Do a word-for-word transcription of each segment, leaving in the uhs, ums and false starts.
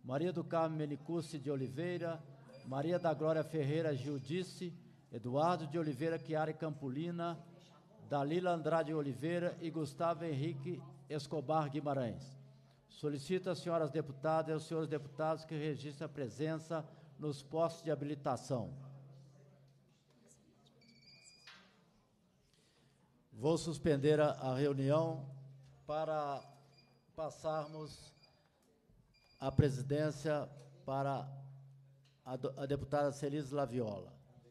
Maria do Carmo Menicucci de Oliveira, Maria da Glória Ferreira Gildice, Eduardo de Oliveira Chiari Campolina, Dalila Andrade Oliveira e Gustavo Henrique Escobar Guimarães. Solicito às senhoras deputadas e aos senhores deputados que registrem a presença nos postos de habilitação. Vou suspender a, a reunião para passarmos a presidência para a, a deputada Celise Laviola.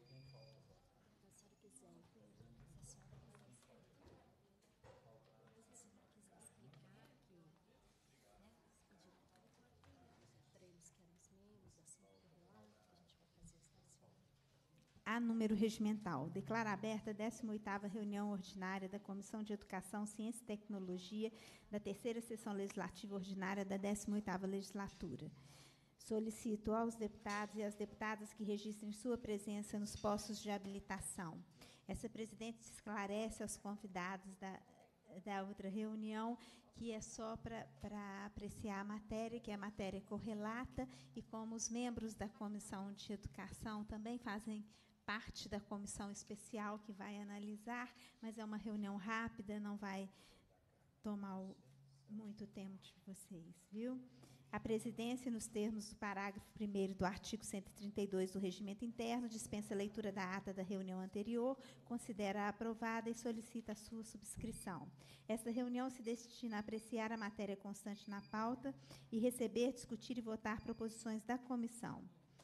A número regimental. Declara aberta a décima oitava reunião ordinária da Comissão de Educação, Ciência e Tecnologia da terceira sessão legislativa ordinária da décima oitava legislatura. Solicito aos deputados e às deputadas que registrem sua presença nos postos de habilitação. Essa presidente esclarece aos convidados da, da outra reunião que é só para apreciar a matéria, que é a matéria correlata, e como os membros da Comissão de Educação também fazem parte da comissão especial que vai analisar, mas é uma reunião rápida, não vai tomar o, muito tempo de vocês, viu? A presidência, nos termos do parágrafo primeiro do artigo cento e trinta e dois do Regimento Interno, dispensa a leitura da ata da reunião anterior, considera aprovada e solicita a sua subscrição. Esta reunião se destina a apreciar a matéria constante na pauta e receber, discutir e votar proposições da comissão.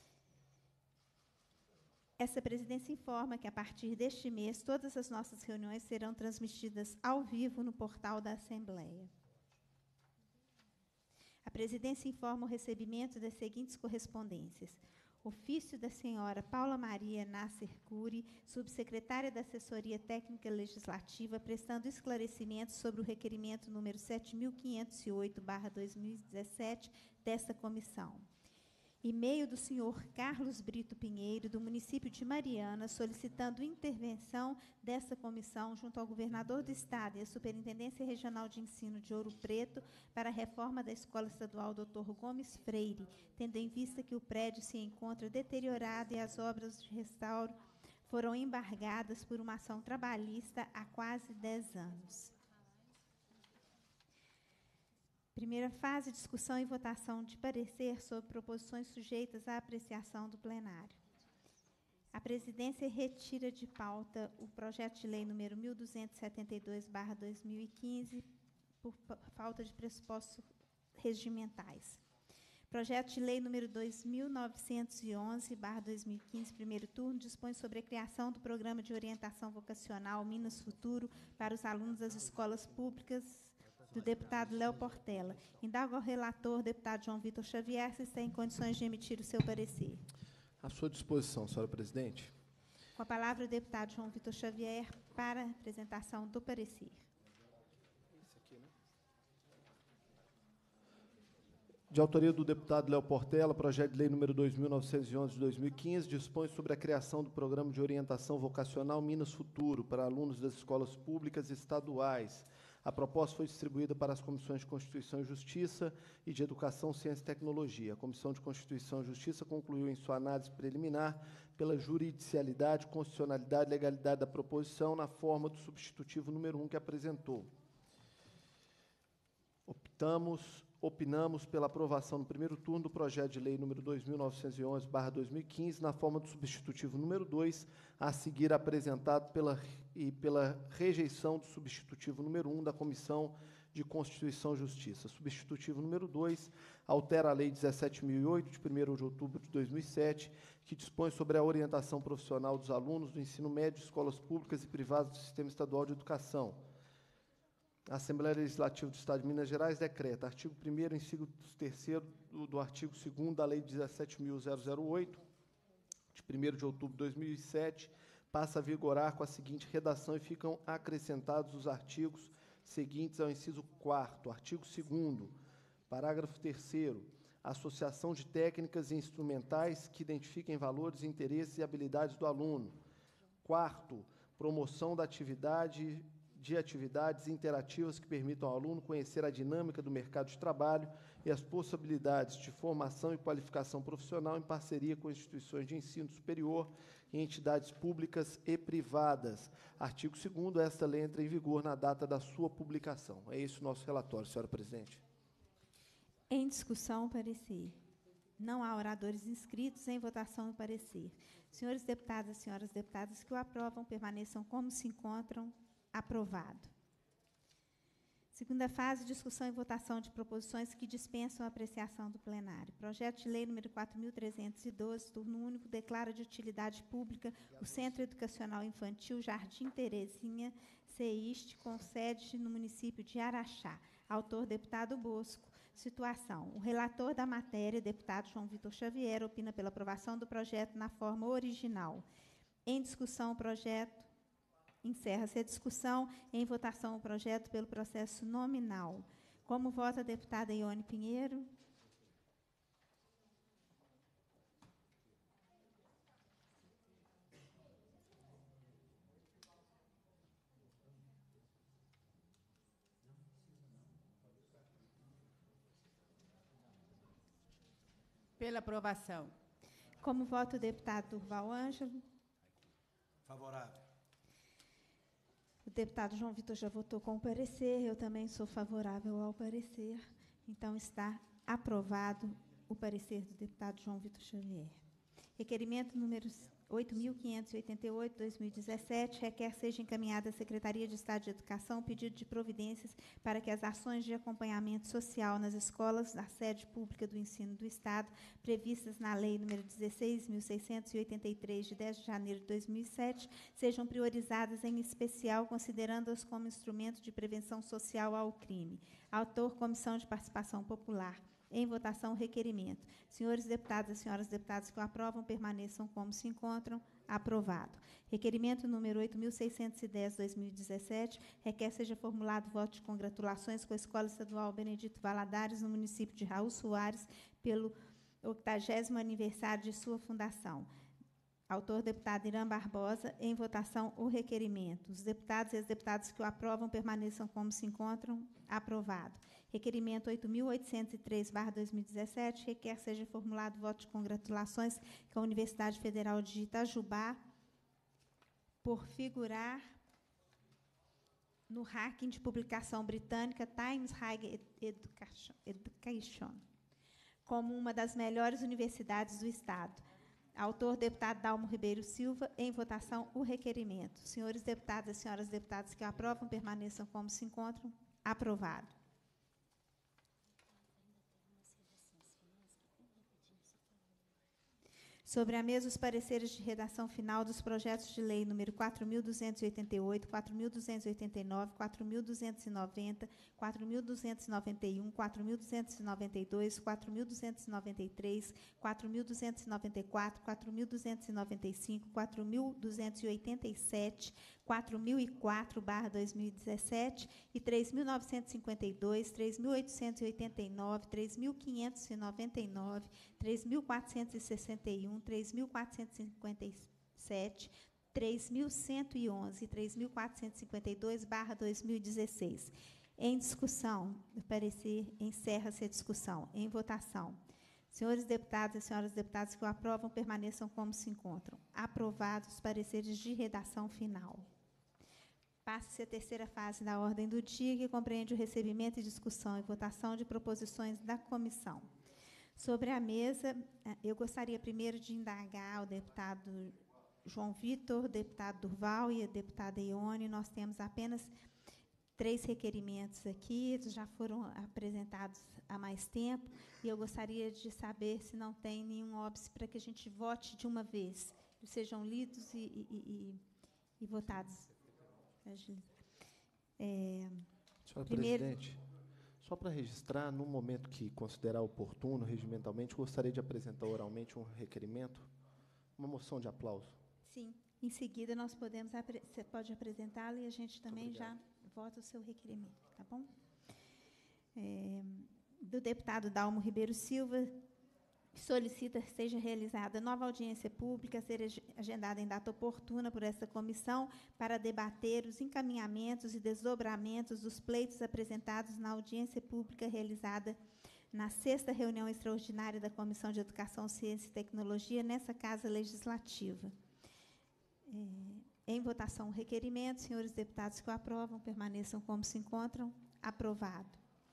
Essa presidência informa que, a partir deste mês, todas as nossas reuniões serão transmitidas ao vivo no portal da Assembleia. A presidência informa o recebimento das seguintes correspondências. Ofício da senhora Paula Maria Nasser Cury, subsecretária da Assessoria Técnica Legislativa, prestando esclarecimentos sobre o requerimento número sete mil quinhentos e oito barra dois mil e dezessete desta comissão. E-mail do senhor Carlos Brito Pinheiro, do município de Mariana, solicitando intervenção dessa comissão junto ao governador do Estado e à Superintendência Regional de Ensino de Ouro Preto para a reforma da Escola Estadual doutor Gomes Freire, tendo em vista que o prédio se encontra deteriorado e as obras de restauro foram embargadas por uma ação trabalhista há quase dez anos. Primeira fase, discussão e votação de parecer sobre proposições sujeitas à apreciação do plenário. A presidência retira de pauta o projeto de lei número mil duzentos e setenta e dois barra dois mil e quinze por falta de pressupostos regimentais. Projeto de lei número dois mil novecentos e onze barra dois mil e quinze, primeiro turno, dispõe sobre a criação do Programa de Orientação Vocacional Minas Futuro para os alunos das escolas públicas do deputado Léo Portela. Indago ao relator, deputado João Vitor Xavier, se está em condições de emitir o seu parecer. À sua disposição, senhora presidente. Com a palavra, o deputado João Vitor Xavier para a apresentação do parecer. Esse aqui, né? De autoria do deputado Léo Portela, projeto de lei número dois mil novecentos e onze de dois mil e quinze, dispõe sobre a criação do Programa de Orientação Vocacional Minas Futuro para alunos das escolas públicas estaduais. A proposta foi distribuída para as comissões de Constituição e Justiça e de Educação, Ciência e Tecnologia. A Comissão de Constituição e Justiça concluiu em sua análise preliminar pela juridicialidade, constitucionalidade e legalidade da proposição na forma do substitutivo número um que apresentou. Optamos, opinamos pela aprovação no primeiro turno do projeto de lei número dois mil novecentos e onze barra dois mil e quinze, na forma do substitutivo número dois, a seguir apresentado pela, e pela rejeição do substitutivo número um da Comissão de Constituição e Justiça. Substitutivo número dois altera a Lei dezessete mil e oito, de primeiro de outubro de dois mil e sete, que dispõe sobre a orientação profissional dos alunos do ensino médio de escolas públicas e privadas do Sistema Estadual de Educação. A Assembleia Legislativa do Estado de Minas Gerais decreta, artigo primeiro, inciso terceiro do, do artigo segundo da Lei dezessete mil e oito, de primeiro de outubro de dois mil e sete, passa a vigorar com a seguinte redação e ficam acrescentados os artigos seguintes ao inciso quarto. Artigo segundo, parágrafo terceiro, associação de técnicas e instrumentais que identifiquem valores, interesses e habilidades do aluno. Quarto, promoção da atividade de atividades interativas que permitam ao aluno conhecer a dinâmica do mercado de trabalho e as possibilidades de formação e qualificação profissional em parceria com instituições de ensino superior e entidades públicas e privadas. Artigo segundo, esta lei entra em vigor na data da sua publicação. É esse o nosso relatório, senhora presidente. Em discussão, parecer. Não há oradores inscritos. Em votação, o parecer. Senhores deputados e senhoras deputadas que o aprovam, permaneçam como se encontram. Aprovado. Segunda fase, discussão e votação de proposições que dispensam a apreciação do plenário. Projeto de lei número quatro mil trezentos e doze, turno único, declara de utilidade pública o Centro Educacional Infantil Jardim Terezinha, CEIST, com sede no município de Araxá. Autor, deputado Bosco. Situação. O relator da matéria, deputado João Vitor Xavier, opina pela aprovação do projeto na forma original. Em discussão, o projeto. Encerra-se a discussão. Em votação, o projeto pelo processo nominal. Como vota a deputada Ione Pinheiro? Pela aprovação. Como vota o deputado Durval Ângelo? Favorável. O deputado João Vitor já votou com o parecer, eu também sou favorável ao parecer. Então, está aprovado o parecer do deputado João Vitor Xavier. Requerimento número oito mil quinhentos e oitenta e oito, dois mil e dezessete, requer seja encaminhada à Secretaria de Estado de Educação pedido de providências para que as ações de acompanhamento social nas escolas da sede pública do ensino do Estado, previstas na Lei número dezesseis mil seiscentos e oitenta e três, de dez de janeiro de dois mil e sete, sejam priorizadas, em especial, considerando-as como instrumento de prevenção social ao crime. Autor, Comissão de Participação Popular. Em votação, o requerimento. Senhores deputados e senhoras deputadas que o aprovam, permaneçam como se encontram. Aprovado. Requerimento número oito mil seiscentos e dez, dois mil e dezessete, requer seja formulado voto de congratulações com a Escola Estadual Benedito Valadares, no município de Raul Soares, pelo octagésimo aniversário de sua fundação. Autor, deputado Irã Barbosa. Em votação, o requerimento. Os deputados e as deputadas que o aprovam, permaneçam como se encontram. Aprovado. Requerimento oito mil oitocentos e três, barra dois mil e dezessete, requer seja formulado voto de congratulações com a Universidade Federal de Itajubá por figurar no ranking de publicação britânica Times Higher Education, Education como uma das melhores universidades do Estado. Autor, deputado Dalmo Ribeiro Silva. Em votação, o requerimento. Senhores deputados e senhoras deputadas que o aprovam, permaneçam como se encontram. Aprovado. Sobre a mesa, os pareceres de redação final dos projetos de lei número quatro mil duzentos e oitenta e oito, quatro mil duzentos e oitenta e nove, quatro mil duzentos e noventa, quatro mil duzentos e noventa e um, quatro mil duzentos e noventa e dois, quatro mil duzentos e noventa e três, quatro mil duzentos e noventa e quatro, quatro mil duzentos e noventa e cinco, quatro mil duzentos e oitenta e sete, quatro mil e quatro, barra dois mil e dezessete, e três mil novecentos e cinquenta e dois, três mil oitocentos e oitenta e nove, três mil quinhentos e noventa e nove, três mil quatrocentos e sessenta e um, três mil quatrocentos e cinquenta e sete, três mil cento e onze e três mil quatrocentos e cinquenta e dois, barra dois mil e dezesseis. Em discussão, do parecer, encerra-se a discussão. Em votação. Senhores deputados e senhoras deputadas que o aprovam, permaneçam como se encontram. Aprovados os pareceres de redação final. Passa-se a terceira fase da ordem do dia, que compreende o recebimento e discussão e votação de proposições da comissão. Sobre a mesa, eu gostaria primeiro de indagar o deputado João Vitor, o deputado Durval e a deputada Ione. Nós temos apenas três requerimentos aqui, eles já foram apresentados há mais tempo, e eu gostaria de saber se não tem nenhum óbice para que a gente vote de uma vez, sejam lidos e, e, e, e votados. É, Senhora primeiro, presidente, só para registrar, no momento que considerar oportuno, regimentalmente, gostaria de apresentar oralmente um requerimento, uma moção de aplauso. Sim, em seguida nós podemos, você pode apresentá-lo e a gente também já vota o seu requerimento, tá bom? É, do deputado Dalmo Ribeiro Silva, solicita que seja realizada nova audiência pública, a ser ag- agendada em data oportuna por esta comissão, para debater os encaminhamentos e desdobramentos dos pleitos apresentados na audiência pública realizada na sexta reunião extraordinária da Comissão de Educação, Ciência e Tecnologia, nessa Casa Legislativa. É, em votação, o requerimento. Senhores deputados que o aprovam, permaneçam como se encontram. Aprovado.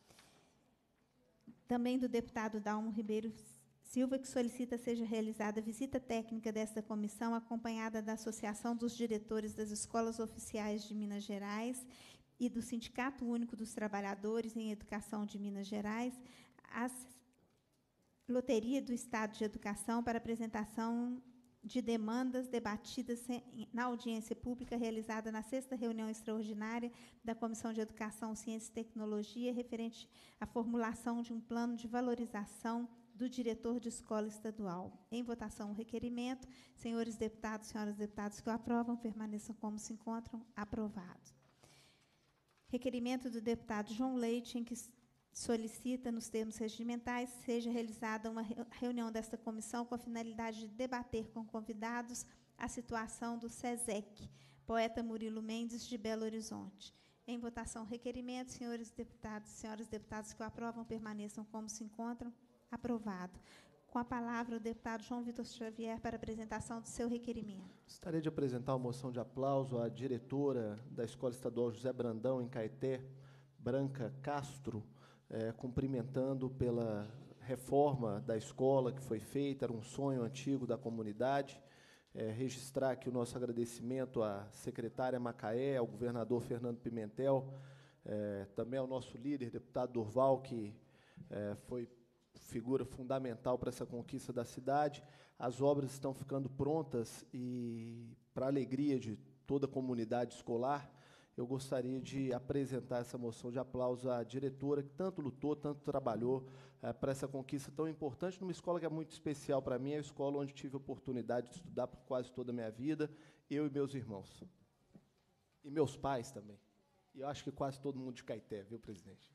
Também do deputado Dalmo Ribeiro Silva, que solicita seja realizada visita técnica desta comissão, acompanhada da Associação dos Diretores das Escolas Oficiais de Minas Gerais e do Sindicato Único dos Trabalhadores em Educação de Minas Gerais, às Loteria do Estado de Educação, para apresentação de demandas debatidas na audiência pública realizada na sexta reunião extraordinária da Comissão de Educação, Ciência e Tecnologia, referente à formulação de um plano de valorização do diretor de escola estadual. Em votação, o requerimento. Senhores deputados, senhoras deputadas que o aprovam, permaneçam como se encontram. Aprovado. Requerimento do deputado João Leite, em que solicita, nos termos regimentais, seja realizada uma reunião desta comissão com a finalidade de debater com convidados a situação do SESEC, poeta Murilo Mendes, de Belo Horizonte. Em votação, requerimento. Senhores deputados, senhoras deputadas que o aprovam, permaneçam como se encontram. Aprovado. Com a palavra, o deputado João Vitor Xavier, para apresentação do seu requerimento. Gostaria de apresentar uma moção de aplauso à diretora da Escola Estadual José Brandão, em Caeté, Branca Castro, é, cumprimentando pela reforma da escola que foi feita, era um sonho antigo da comunidade. É, registrar aqui o nosso agradecimento à secretária Macaé, ao governador Fernando Pimentel, é, também ao nosso líder, deputado Durval, que é, foi figura fundamental para essa conquista da cidade. As obras estão ficando prontas e, para a alegria de toda a comunidade escolar, eu gostaria de apresentar essa moção de aplauso à diretora, que tanto lutou, tanto trabalhou é, para essa conquista tão importante, numa escola que é muito especial para mim, é a escola onde tive a oportunidade de estudar por quase toda a minha vida, eu e meus irmãos. E meus pais também. E eu acho que quase todo mundo de Caeté, viu, presidente?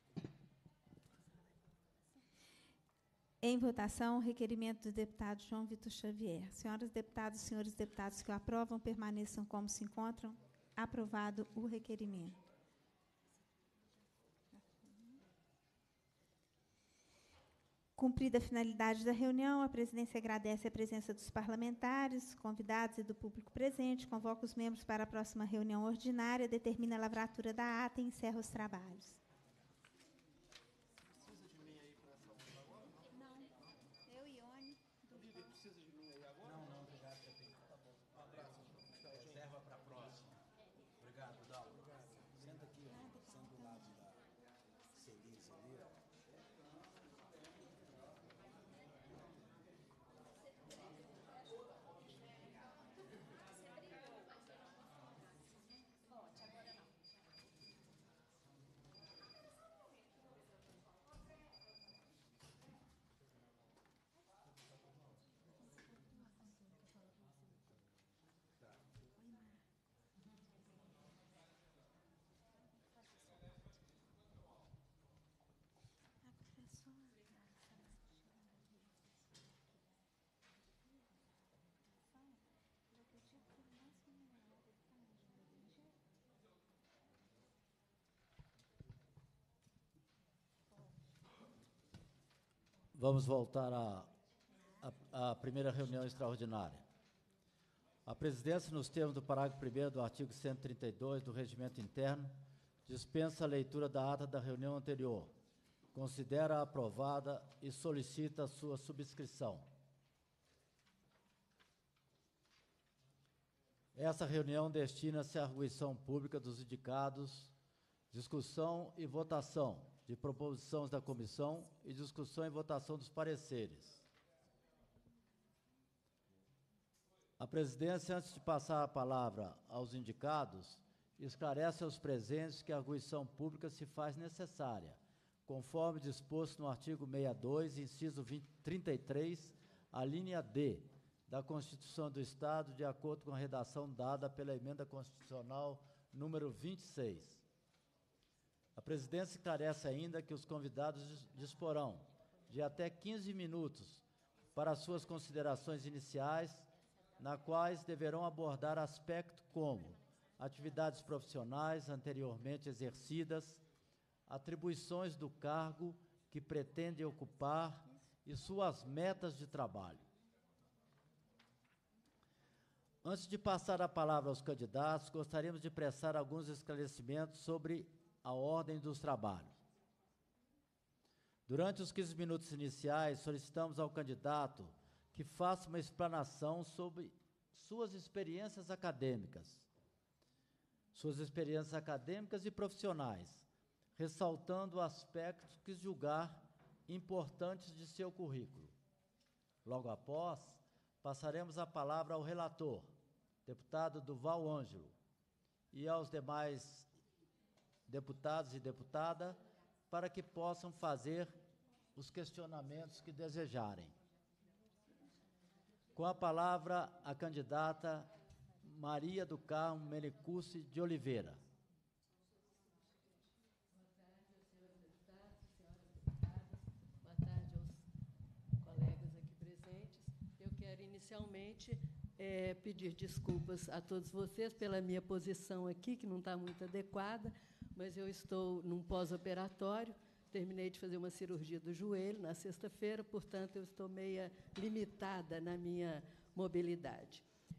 Em votação, o requerimento do deputado João Vitor Xavier. Senhoras deputadas e senhores deputados que o aprovam, permaneçam como se encontram. Aprovado o requerimento. Cumprida a finalidade da reunião, a presidência agradece a presença dos parlamentares, convidados e do público presente, convoca os membros para a próxima reunião ordinária, determina a lavratura da ata e encerra os trabalhos. Vamos voltar à, à, à primeira reunião extraordinária. A presidência, nos termos do parágrafo primeiro do artigo cento e trinta e dois do Regimento Interno, dispensa a leitura da ata da reunião anterior, considera aprovada e solicita a sua subscrição. Essa reunião destina-se à arguição pública dos indicados, discussão e votação de proposições da comissão e discussão e votação dos pareceres. A presidência, antes de passar a palavra aos indicados, esclarece aos presentes que a arguição pública se faz necessária, conforme disposto no artigo sessenta e dois, inciso vinte, trinta e três, a linha D, da Constituição do Estado, de acordo com a redação dada pela Emenda Constitucional número vinte e seis. A presidência esclarece ainda que os convidados disporão de até quinze minutos para suas considerações iniciais, na quais deverão abordar aspectos como atividades profissionais anteriormente exercidas, atribuições do cargo que pretendem ocupar e suas metas de trabalho. Antes de passar a palavra aos candidatos, gostaríamos de prestar alguns esclarecimentos sobre a ordem dos trabalhos. Durante os quinze minutos iniciais, solicitamos ao candidato que faça uma explanação sobre suas experiências acadêmicas, suas experiências acadêmicas e profissionais, ressaltando aspectos que julgar importantes de seu currículo. Logo após, passaremos a palavra ao relator, deputado Duval Ângelo, e aos demais deputados e deputadas, para que possam fazer os questionamentos que desejarem. Com a palavra, a candidata Maria do Carmo Menicucci de Oliveira. Boa tarde aos colegas aqui presentes. Eu quero inicialmente é, pedir desculpas a todos vocês pela minha posição aqui, que não está muito adequada, mas eu estou num pós-operatório, terminei de fazer uma cirurgia do joelho na sexta-feira, portanto, eu estou meia limitada na minha mobilidade.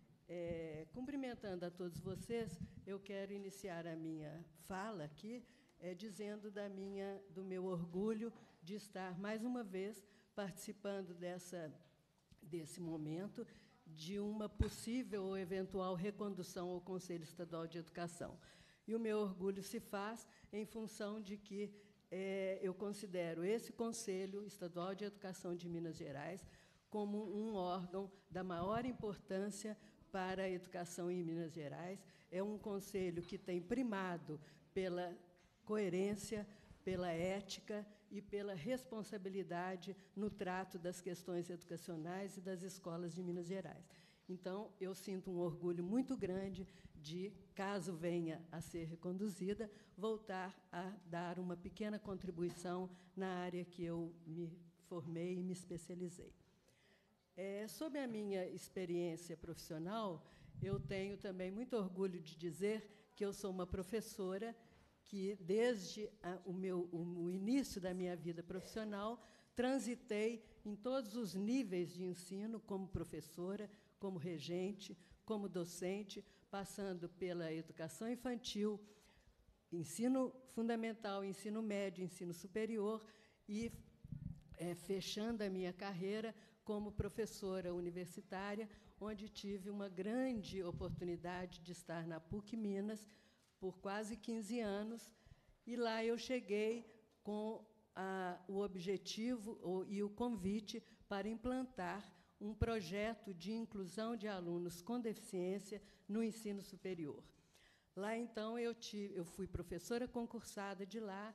É, cumprimentando a todos vocês, eu quero iniciar a minha fala aqui, é, dizendo da minha, do meu orgulho de estar, mais uma vez, participando dessa, desse momento de uma possível ou eventual recondução ao Conselho Estadual de Educação. E o meu orgulho se faz em função de que é, eu considero esse Conselho Estadual de Educação de Minas Gerais como um órgão da maior importância para a educação em Minas Gerais. É um conselho que tem primado pela coerência, pela ética e pela responsabilidade no trato das questões educacionais e das escolas de Minas Gerais. Então, eu sinto um orgulho muito grande de, caso venha a ser reconduzida, voltar a dar uma pequena contribuição na área que eu me formei e me especializei. É, sobre a minha experiência profissional, eu tenho também muito orgulho de dizer que eu sou uma professora que, desde a, o, meu, o, o início da minha vida profissional, transitei em todos os níveis de ensino como professora, como regente, como docente, passando pela educação infantil, ensino fundamental, ensino médio, ensino superior e é, fechando a minha carreira como professora universitária, onde tive uma grande oportunidade de estar na PUC Minas por quase quinze anos, e lá eu cheguei com a, o objetivo o, e o convite para implantar um projeto de inclusão de alunos com deficiência no ensino superior. Lá, então, eu, tive, eu fui professora concursada de lá,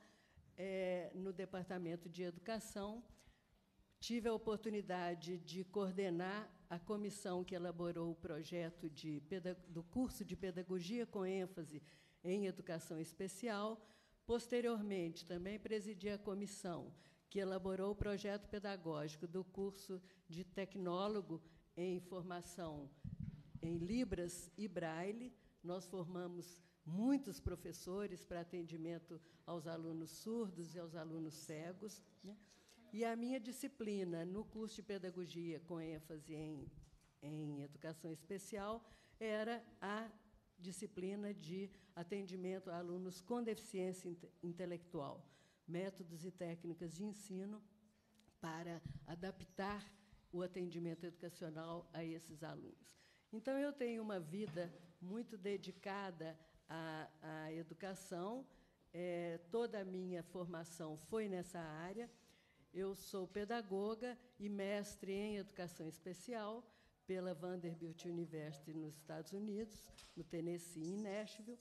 é, no Departamento de Educação. Tive a oportunidade de coordenar a comissão que elaborou o projeto de, do curso de Pedagogia com ênfase em Educação Especial. Posteriormente, também presidi a comissão que elaborou o projeto pedagógico do curso de Tecnólogo em Formação em Libras e Braille. Nós formamos muitos professores para atendimento aos alunos surdos e aos alunos cegos, né? E a minha disciplina no curso de Pedagogia com ênfase em, em Educação Especial era a disciplina de atendimento a alunos com deficiência inte intelectual, métodos e técnicas de ensino para adaptar o atendimento educacional a esses alunos. Então, eu tenho uma vida muito dedicada à, à educação, é, toda a minha formação foi nessa área. Eu sou pedagoga e mestre em Educação Especial pela Vanderbilt University nos Estados Unidos, no Tennessee, em Nashville.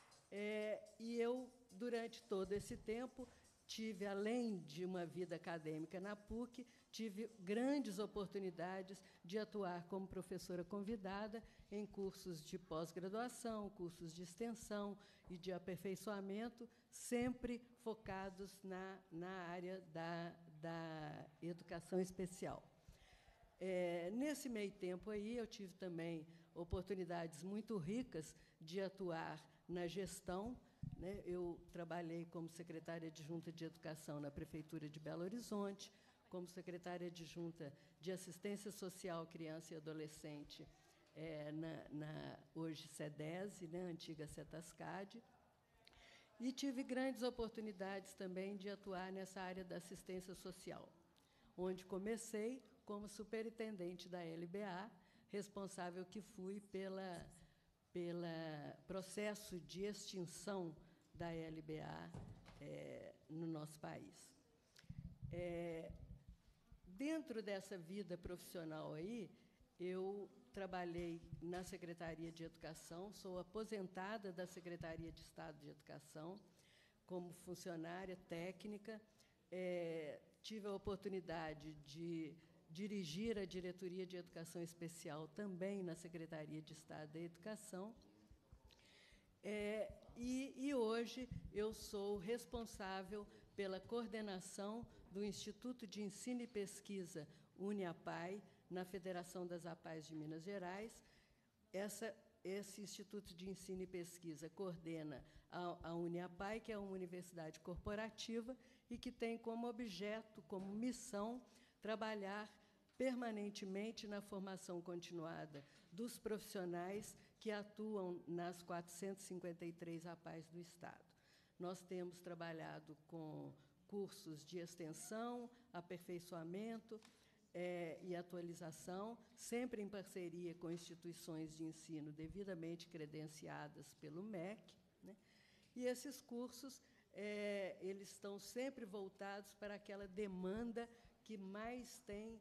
É, e eu, durante todo esse tempo, tive, além de uma vida acadêmica na PUC, tive grandes oportunidades de atuar como professora convidada em cursos de pós-graduação, cursos de extensão e de aperfeiçoamento, sempre focados na, na área da, da educação especial. É, nesse meio tempo aí, eu tive também oportunidades muito ricas de atuar na gestão, né? Eu trabalhei como secretária adjunta de Educação na Prefeitura de Belo Horizonte, como secretária adjunta de Assistência Social, Criança e Adolescente, é, na, na, hoje SEDESE, né? Antiga CETASCAD, e tive grandes oportunidades também de atuar nessa área da assistência social, onde comecei como superintendente da L B A, responsável que fui pela, pela processo de extinção da L B A é, no nosso país. É, dentro dessa vida profissional aí, eu trabalhei na Secretaria de Educação, sou aposentada da Secretaria de Estado de Educação, como funcionária técnica, é, tive a oportunidade de dirigir a Diretoria de Educação Especial também na Secretaria de Estado da Educação. É, e, e hoje eu sou responsável pela coordenação do Instituto de Ensino e Pesquisa UniAPAI, na Federação das APAES de Minas Gerais. Essa, esse Instituto de Ensino e Pesquisa coordena a, a UniAPAI, que é uma universidade corporativa e que tem como objeto, como missão, trabalhar permanentemente na formação continuada dos profissionais que atuam nas quatrocentas e cinquenta e três APAES do Estado. Nós temos trabalhado com cursos de extensão, aperfeiçoamento é, e atualização, sempre em parceria com instituições de ensino devidamente credenciadas pelo M E C, né? E esses cursos é, eles estão sempre voltados para aquela demanda que mais tem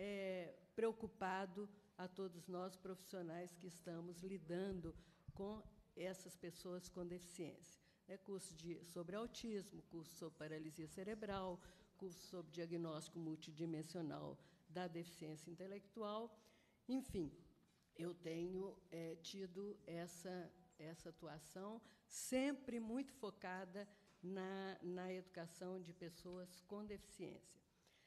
é, preocupado a todos nós profissionais que estamos lidando com essas pessoas com deficiência. É curso de, sobre autismo, curso sobre paralisia cerebral, curso sobre diagnóstico multidimensional da deficiência intelectual. Enfim, eu tenho é, tido essa, essa atuação sempre muito focada na, na educação de pessoas com deficiência.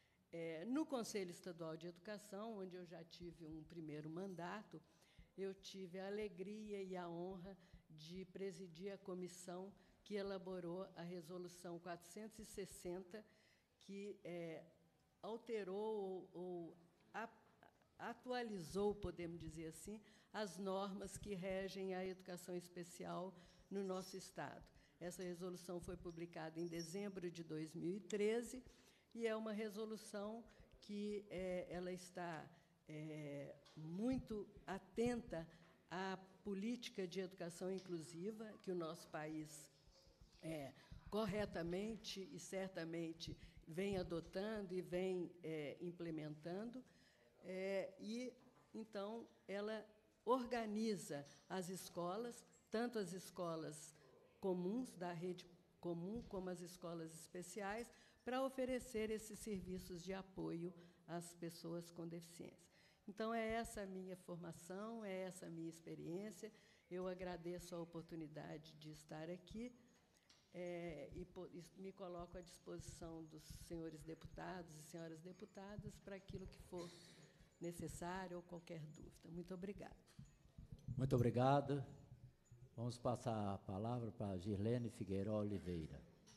É, no Conselho Estadual de Educação, onde eu já tive um primeiro mandato, eu tive a alegria e a honra de presidir a comissão que elaborou a Resolução quatrocentos e sessenta, que é, alterou ou, ou a, atualizou, podemos dizer assim, as normas que regem a educação especial no nosso Estado. Essa resolução foi publicada em dezembro de dois mil e treze, e é uma resolução que é, ela está é, muito atenta à política de educação inclusiva que o nosso país é, corretamente e certamente vem adotando e vem é, implementando. É, e, então, ela organiza as escolas, tanto as escolas comuns, da rede comum, como as escolas especiais, para oferecer esses serviços de apoio às pessoas com deficiência. Então, é essa a minha formação, é essa a minha experiência. Eu agradeço a oportunidade de estar aqui é, e, e me coloco à disposição dos senhores deputados e senhoras deputadas para aquilo que for necessário ou qualquer dúvida. Muito obrigada. Muito obrigado. Vamos passar a palavra para a Girlene Figueiró Oliveira.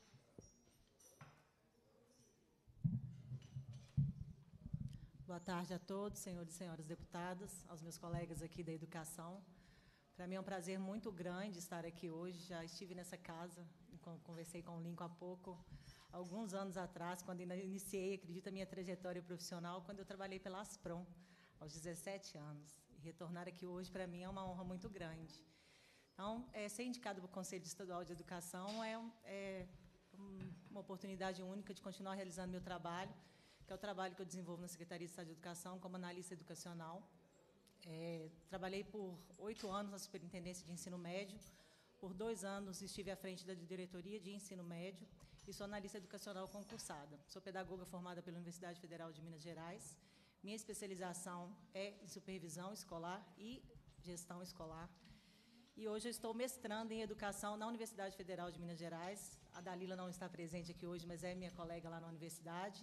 Boa tarde a todos, senhores e senhoras deputadas, aos meus colegas aqui da educação. Para mim é um prazer muito grande estar aqui hoje. Já estive nessa casa, conversei com o Lincoln há pouco, alguns anos atrás, quando iniciei, acredito, a minha trajetória profissional, quando eu trabalhei pela Asprom, aos dezessete anos. E retornar aqui hoje, para mim, é uma honra muito grande. Então, é, ser indicado para o Conselho Estadual de Educação é, é uma oportunidade única de continuar realizando meu trabalho, que é o trabalho que eu desenvolvo na Secretaria de Estado de Educação como analista educacional. É, trabalhei por oito anos na Superintendência de Ensino Médio, por dois anos estive à frente da Diretoria de Ensino Médio e sou analista educacional concursada. Sou pedagoga formada pela Universidade Federal de Minas Gerais. Minha especialização é em supervisão escolar e gestão escolar. E hoje eu estou mestrando em educação na Universidade Federal de Minas Gerais. A Dalila não está presente aqui hoje, mas é minha colega lá na universidade.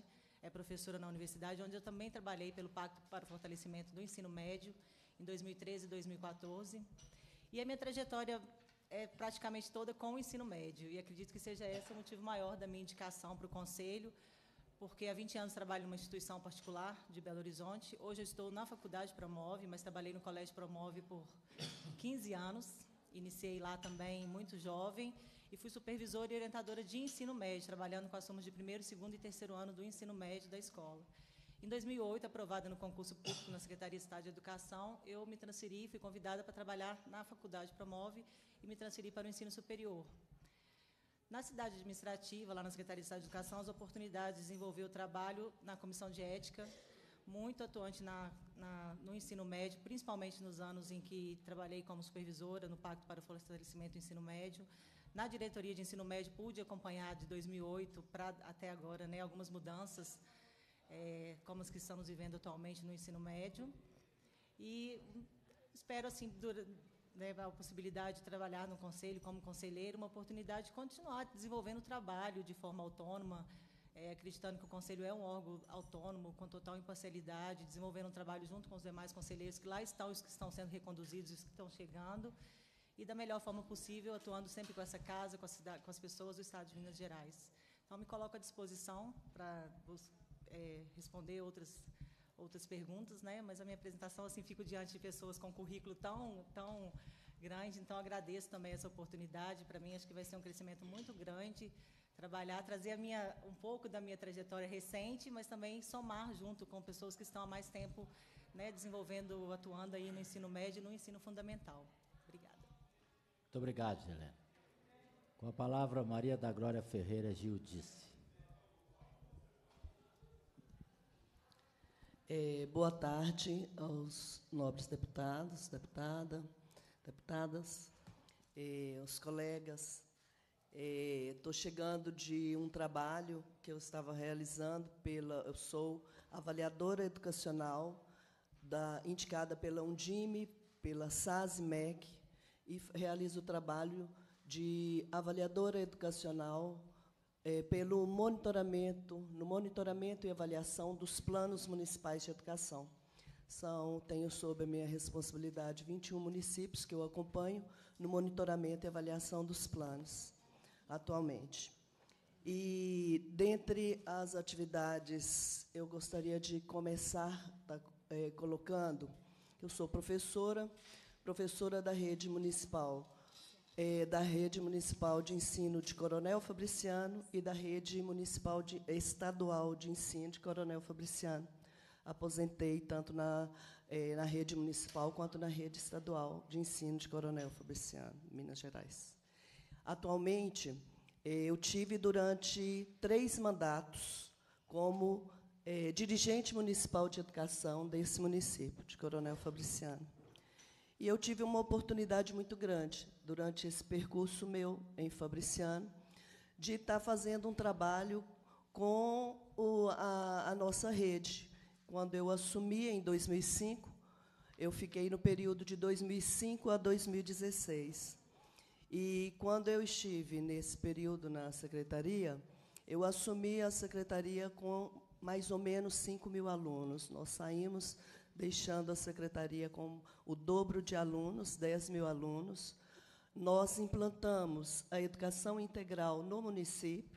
é professora na universidade, onde eu também trabalhei pelo Pacto para o Fortalecimento do Ensino Médio, em dois mil e treze e dois mil e quatorze. E a minha trajetória é praticamente toda com o ensino médio, e acredito que seja esse o motivo maior da minha indicação para o Conselho, porque há vinte anos trabalho numa instituição particular de Belo Horizonte. Hoje eu estou na Faculdade Promove, mas trabalhei no Colégio Promove por quinze anos. Iniciei lá também muito jovem e fui supervisora e orientadora de ensino médio, trabalhando com as turmas de primeiro, segundo e terceiro ano do ensino médio da escola. Em dois mil e oito, aprovada no concurso público na Secretaria de Estado de Educação, eu me transferi, fui convidada para trabalhar na Faculdade Promove e me transferi para o ensino superior. Na cidade administrativa, lá na Secretaria de Estado de Educação, as oportunidades de desenvolver o trabalho na Comissão de Ética, muito atuante na, na, no ensino médio, principalmente nos anos em que trabalhei como supervisora no Pacto para o Fortalecimento do Ensino Médio. Na diretoria de ensino médio, pude acompanhar de dois mil e oito para até agora, né, algumas mudanças, é, como as que estamos vivendo atualmente no ensino médio. E espero, assim, dura, né, a possibilidade de trabalhar no Conselho como conselheiro, uma oportunidade de continuar desenvolvendo o trabalho de forma autônoma, é, acreditando que o Conselho é um órgão autônomo, com total imparcialidade, desenvolvendo um trabalho junto com os demais conselheiros, que lá estão os que estão sendo reconduzidos, os que estão chegando, e da melhor forma possível, atuando sempre com essa casa, com, a cidade, com as pessoas do Estado de Minas Gerais. Então, me coloco à disposição para é, responder outras outras perguntas, né? Mas a minha apresentação, assim, fico diante de pessoas com um currículo tão, tão grande, então agradeço também essa oportunidade. Para mim, acho que vai ser um crescimento muito grande, trabalhar, trazer a minha, um pouco da minha trajetória recente, mas também somar junto com pessoas que estão há mais tempo, né, desenvolvendo, atuando aí no ensino médio e no ensino fundamental. Obrigada. Muito obrigado, Helena. Com a palavra, Maria da Glória Ferreira Gildice. É, boa tarde aos nobres deputados, deputada, deputadas, é, aos colegas. Estou é, chegando de um trabalho que eu estava realizando, pela, eu sou avaliadora educacional da, indicada pela Undime, pela SASMEC, e realizo o trabalho de avaliadora educacional É, pelo monitoramento, no monitoramento e avaliação dos planos municipais de educação. São, tenho sob a minha responsabilidade vinte e um municípios que eu acompanho no monitoramento e avaliação dos planos, atualmente. E, dentre as atividades, eu gostaria de começar tá, é, colocando que eu sou professora, professora da rede municipal, É, da Rede Municipal de Ensino de Coronel Fabriciano e da Rede Municipal de, Estadual de Ensino de Coronel Fabriciano. Aposentei tanto na, é, na rede municipal quanto na rede estadual de ensino de Coronel Fabriciano, Minas Gerais. Atualmente, é, eu tive durante três mandatos como é, dirigente municipal de educação desse município, de Coronel Fabriciano. E eu tive uma oportunidade muito grande, durante esse percurso meu em Fabriciano, de estar fazendo um trabalho com o, a, a nossa rede. Quando eu assumi, em dois mil e cinco, eu fiquei no período de dois mil e cinco a dois mil e dezesseis. E, quando eu estive nesse período na secretaria, eu assumi a secretaria com mais ou menos cinco mil alunos. Nós saímos deixando a secretaria com o dobro de alunos, dez mil alunos. Nós implantamos a educação integral no município,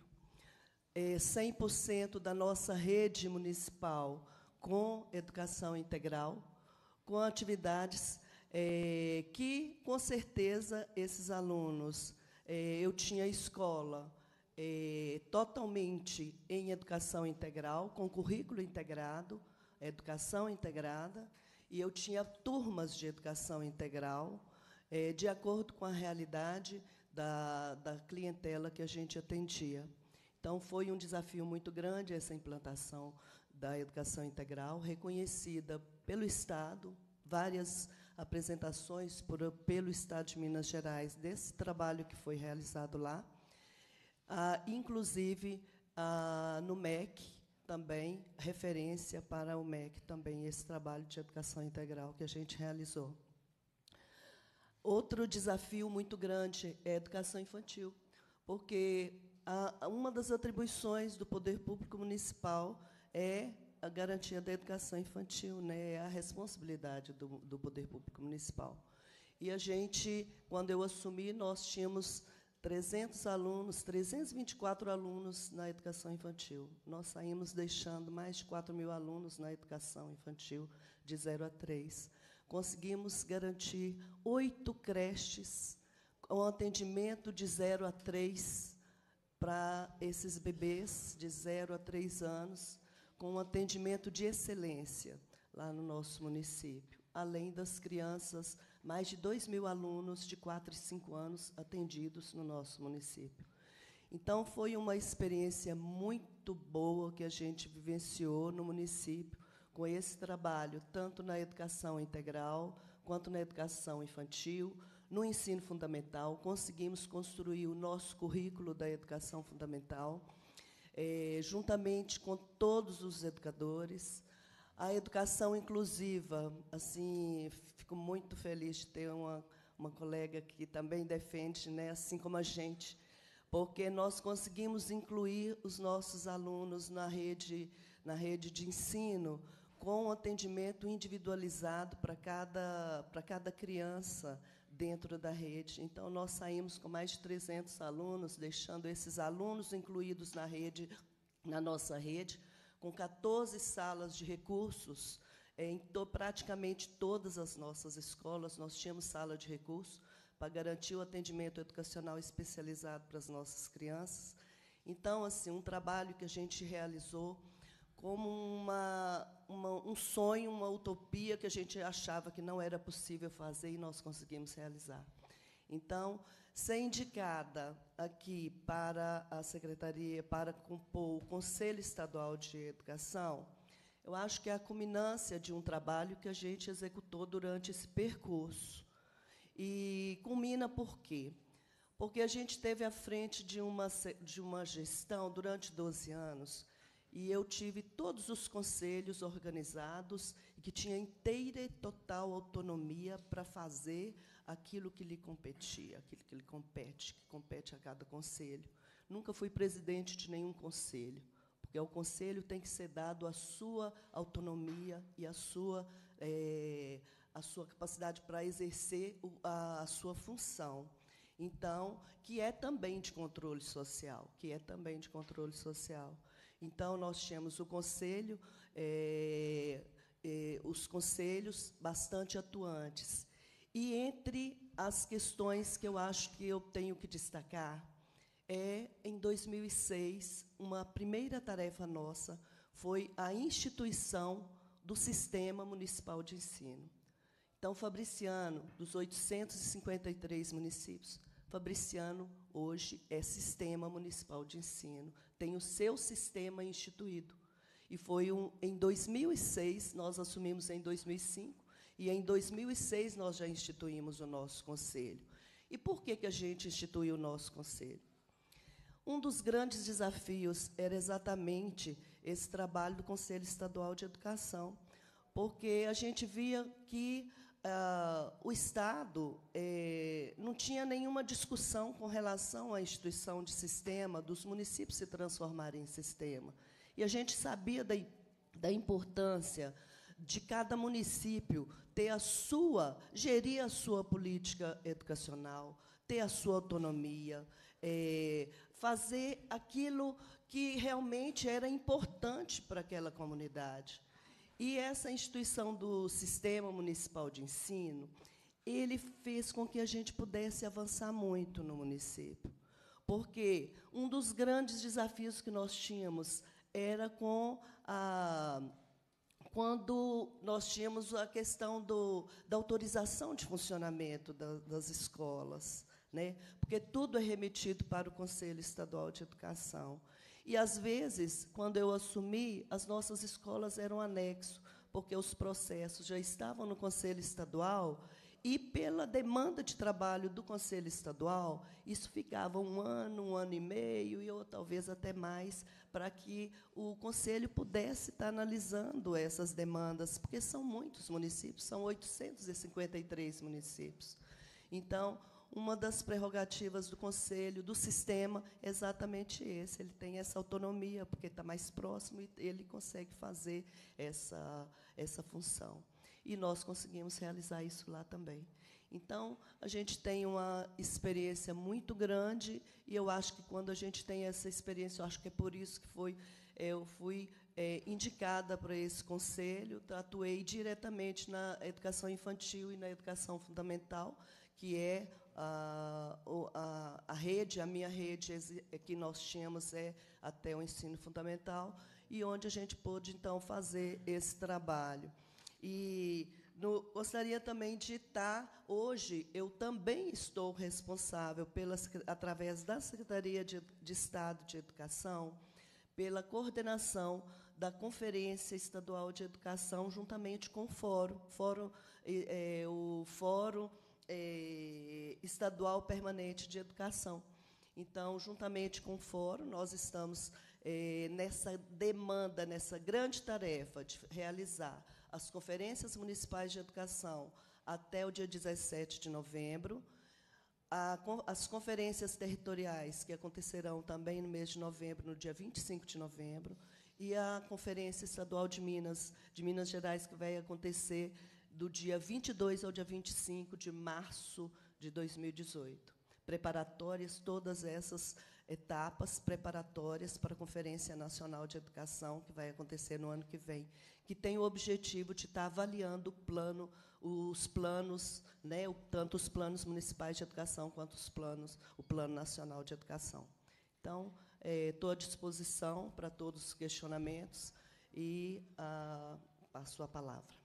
é, cem por cento da nossa rede municipal com educação integral, com atividades é, que, com certeza, esses alunos... É, eu tinha escola é, totalmente em educação integral, com currículo integrado, educação integrada, e eu tinha turmas de educação integral, é, de acordo com a realidade da, da clientela que a gente atendia. Então, foi um desafio muito grande essa implantação da educação integral, reconhecida pelo Estado, várias apresentações por, pelo Estado de Minas Gerais desse trabalho que foi realizado lá, ah, inclusive ah, no M E C, também referência para o M E C, também esse trabalho de educação integral que a gente realizou. Outro desafio muito grande é a educação infantil, porque a, uma das atribuições do poder público municipal é a garantia da educação infantil, né? É a responsabilidade do, do Poder Público Municipal. E a gente, quando eu assumi, nós tínhamos trezentos alunos, trezentos e vinte e quatro alunos na educação infantil. Nós saímos deixando mais de quatro mil alunos na educação infantil, de zero a três. Conseguimos garantir oito creches com atendimento de zero a três para esses bebês de zero a três anos, com um atendimento de excelência lá no nosso município, além das crianças, mais de dois mil alunos de quatro e cinco anos atendidos no nosso município. Então, foi uma experiência muito boa que a gente vivenciou no município com esse trabalho, tanto na educação integral, quanto na educação infantil, no ensino fundamental. Conseguimos construir o nosso currículo da educação fundamental, eh, juntamente com todos os educadores. A educação inclusiva, assim, fico muito feliz de ter uma, uma colega que também defende, né, assim como a gente, porque nós conseguimos incluir os nossos alunos na rede, na rede de ensino, com um atendimento individualizado para cada, para cada criança dentro da rede. Então, nós saímos com mais de trezentos alunos, deixando esses alunos incluídos na rede, na nossa rede, com quatorze salas de recursos. Em to, praticamente todas as nossas escolas, nós tínhamos sala de recursos para garantir o atendimento educacional especializado para as nossas crianças. Então, assim, um trabalho que a gente realizou como uma, uma, um sonho, uma utopia que a gente achava que não era possível fazer e nós conseguimos realizar. Então, ser indicada aqui para a Secretaria, para compor o Conselho Estadual de Educação, eu acho que é a culminância de um trabalho que a gente executou durante esse percurso. E culmina por quê? Porque a gente esteve à frente de uma, de uma gestão durante doze anos, e eu tive todos os conselhos organizados, e que tinha inteira e total autonomia para fazer aquilo que lhe competia, aquilo que lhe compete, que compete a cada conselho. Nunca fui presidente de nenhum conselho, porque ao conselho tem que ser dado a sua autonomia e a sua, é, a sua capacidade para exercer o, a, a sua função. Então, que é também de controle social, que é também de controle social. Então, nós tínhamos o conselho, é, é, os conselhos bastante atuantes. E, entre as questões que eu acho que eu tenho que destacar, é, em dois mil e seis, uma primeira tarefa nossa foi a instituição do Sistema Municipal de Ensino. Então, Fabriciano, dos oitocentos e cinquenta e três municípios, Fabriciano, hoje, é Sistema Municipal de Ensino, tem o seu sistema instituído. E foi um, em dois mil e seis, nós assumimos em dois mil e cinco, e em dois mil e seis nós já instituímos o nosso conselho. E por que, que a gente instituiu o nosso conselho? Um dos grandes desafios era exatamente esse trabalho do Conselho Estadual de Educação, porque a gente via que Uh, o Estado eh, não tinha nenhuma discussão com relação à instituição de sistema, dos municípios se transformarem em sistema. E a gente sabia da, da importância de cada município ter a sua, gerir a sua política educacional, ter a sua autonomia, eh, fazer aquilo que realmente era importante para aquela comunidade. E essa instituição do Sistema Municipal de Ensino, ele fez com que a gente pudesse avançar muito no município, porque um dos grandes desafios que nós tínhamos era com a, quando nós tínhamos a questão do, da autorização de funcionamento da, das escolas, né? Porque tudo é remetido para o Conselho Estadual de Educação. E, às vezes, quando eu assumi, as nossas escolas eram anexo, porque os processos já estavam no Conselho Estadual e, pela demanda de trabalho do Conselho Estadual, isso ficava um ano, um ano e meio, e ou talvez até mais, para que o Conselho pudesse estar analisando essas demandas, porque são muitos municípios, são oitocentos e cinquenta e três municípios. Então, uma das prerrogativas do Conselho, do sistema, é exatamente esse. Ele tem essa autonomia, porque está mais próximo e ele consegue fazer essa, essa função. E nós conseguimos realizar isso lá também. Então, a gente tem uma experiência muito grande, e eu acho que, quando a gente tem essa experiência, eu acho que é por isso que foi, eu fui é, indicada para esse conselho, atuei diretamente na educação infantil e na educação fundamental, que é a, a, a rede, a minha rede que nós tínhamos é até o ensino fundamental, e onde a gente pôde, então, fazer esse trabalho. E no, gostaria também de estar, hoje, eu também estou responsável, pela, através da Secretaria de, de Estado de Educação, pela coordenação da Conferência Estadual de Educação, juntamente com o Fórum, fórum é, o Fórum é, Estadual Permanente de Educação. Então, juntamente com o Fórum, nós estamos é, nessa demanda, nessa grande tarefa de realizar as conferências municipais de educação até o dia dezessete de novembro, a, as conferências territoriais, que acontecerão também no mês de novembro, no dia vinte e cinco de novembro, e a Conferência Estadual de Minas, de Minas Gerais, que vai acontecer do dia vinte e dois ao dia vinte e cinco de março de dois mil e dezoito. Preparatórias, todas essas etapas preparatórias para a Conferência Nacional de Educação, que vai acontecer no ano que vem, que tem o objetivo de estar avaliando o plano, os planos, né, tanto os planos municipais de educação quanto os planos, o Plano Nacional de Educação. Então, é, estou à disposição para todos os questionamentos e ah, passo a palavra.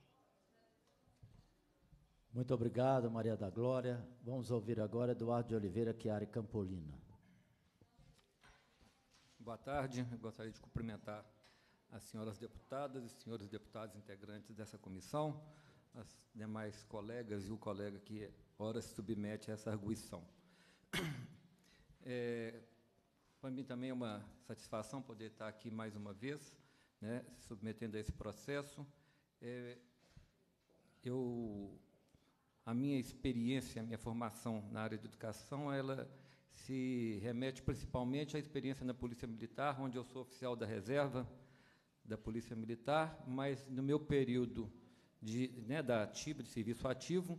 Muito obrigado, Maria da Glória. Vamos ouvir agora Eduardo de Oliveira Chiari Campolina. Boa tarde. Eu gostaria de cumprimentar as senhoras deputadas e senhores deputados integrantes dessa comissão, as demais colegas e o colega que, ora, se submete a essa arguição. É, para mim também é uma satisfação poder estar aqui mais uma vez, né, se submetendo a esse processo. É, eu, a minha experiência, a minha formação na área de educação, ela se remete principalmente à experiência na Polícia Militar, onde eu sou oficial da reserva da Polícia Militar, mas no meu período de, né, da ativa, de serviço ativo,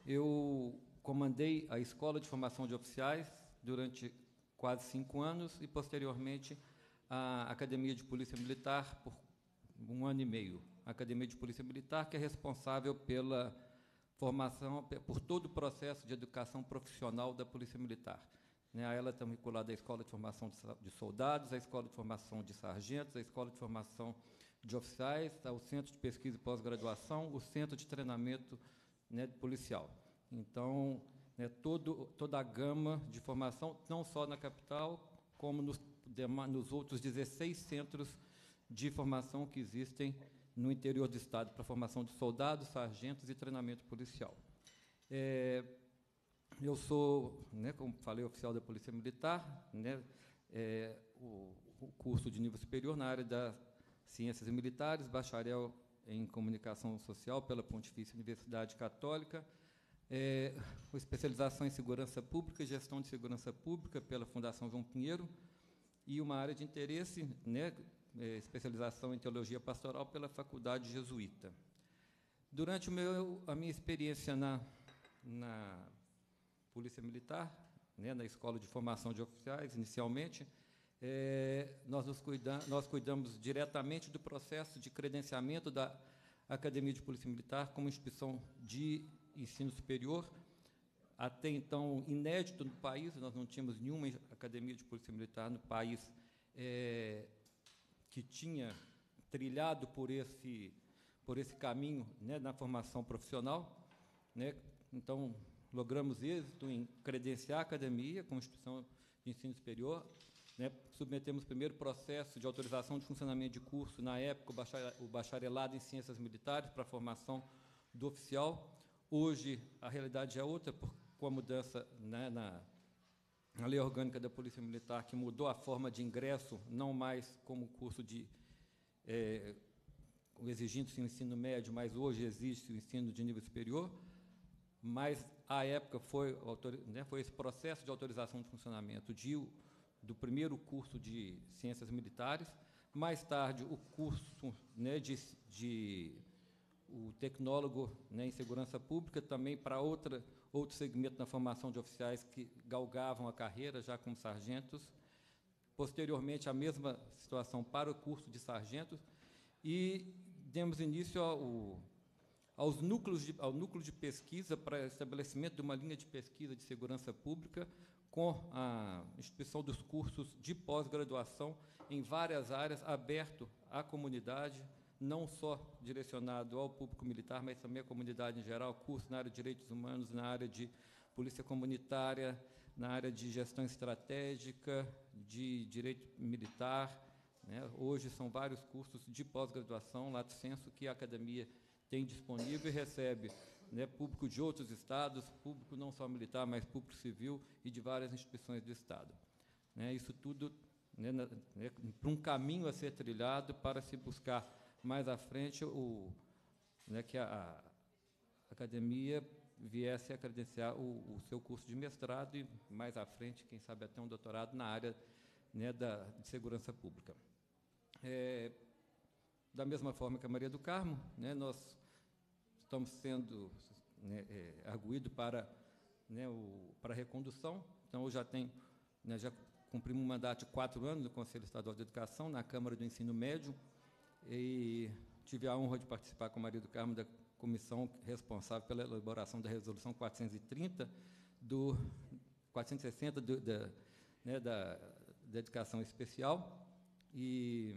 eu comandei a Escola de Formação de Oficiais durante quase cinco anos e, posteriormente, a Academia de Polícia Militar por um ano e meio. A Academia de Polícia Militar, que é responsável pela formação, por todo o processo de educação profissional da Polícia Militar. Né, a ela está vinculada à Escola de Formação de Soldados, à Escola de Formação de Sargentos, à Escola de Formação de Oficiais, ao Centro de Pesquisa e Pós-Graduação, o Centro de Treinamento, né, policial. Então, né, todo, toda a gama de formação, não só na capital, como nos, nos outros dezesseis centros de formação que existem no interior do Estado, para formação de soldados, sargentos e treinamento policial. É, Eu sou, né, como falei, oficial da Polícia Militar, né, é, o, o curso de nível superior na área das Ciências Militares, bacharel em Comunicação Social pela Pontifícia Universidade Católica, é, com especialização em Segurança Pública e Gestão de Segurança Pública pela Fundação João Pinheiro, e uma área de interesse, né, é, especialização em Teologia Pastoral pela Faculdade Jesuíta. Durante o meu, a minha experiência na, na Polícia Militar, né, na Escola de Formação de Oficiais, inicialmente, é, nós, nos cuida, nós cuidamos diretamente do processo de credenciamento da Academia de Polícia Militar como instituição de ensino superior, até então inédito no país. Nós não tínhamos nenhuma Academia de Polícia Militar no país é, que tinha trilhado por esse, por esse caminho, né, na formação profissional, né. Então, logramos êxito em credenciar a academia como instituição de ensino superior, né, submetemos o primeiro processo de autorização de funcionamento de curso, na época, o bacharelado em Ciências Militares, para a formação do oficial. Hoje, a realidade é outra, por, com a mudança, né, na, na Lei Orgânica da Polícia Militar, que mudou a forma de ingresso, não mais como curso de é, exigindo-se o ensino médio, mas hoje existe o ensino de nível superior. mas, à época, foi, né, foi esse processo de autorização de funcionamento de, do primeiro curso de Ciências Militares, mais tarde o curso, né, de, de o tecnólogo, né, em Segurança Pública, também para outra, outro segmento na formação de oficiais que galgavam a carreira, já como sargentos. Posteriormente, a mesma situação para o curso de sargentos, e demos início ao, aos núcleos de, ao núcleo de pesquisa para estabelecimento de uma linha de pesquisa de segurança pública, com a instituição dos cursos de pós-graduação em várias áreas, aberto à comunidade, não só direcionado ao público militar, mas também à comunidade em geral, curso na área de direitos humanos, na área de polícia comunitária, na área de gestão estratégica, de direito militar, né? Hoje são vários cursos de pós-graduação, lato sensu, que a academia tem disponível e recebe, né, público de outros estados, público não só militar, mas público civil e de várias instituições do Estado. Né, isso tudo, né, na, né, para um caminho a ser trilhado para se buscar mais à frente o, né, que a, a academia viesse a credenciar o, o seu curso de mestrado e, mais à frente, quem sabe até um doutorado na área, né, da, de segurança pública. É, da mesma forma que a Maria do Carmo, né, nós estamos sendo, né, é, arguídos para, né, o, para a recondução. Então, eu já tenho, né, já cumprimos um mandato de quatro anos no Conselho Estadual de Educação, na Câmara do Ensino Médio, e tive a honra de participar com a Maria do Carmo da comissão responsável pela elaboração da Resolução quatrocentos e trinta, do quatrocentos e sessenta do, da, né, da, da Educação Especial. E,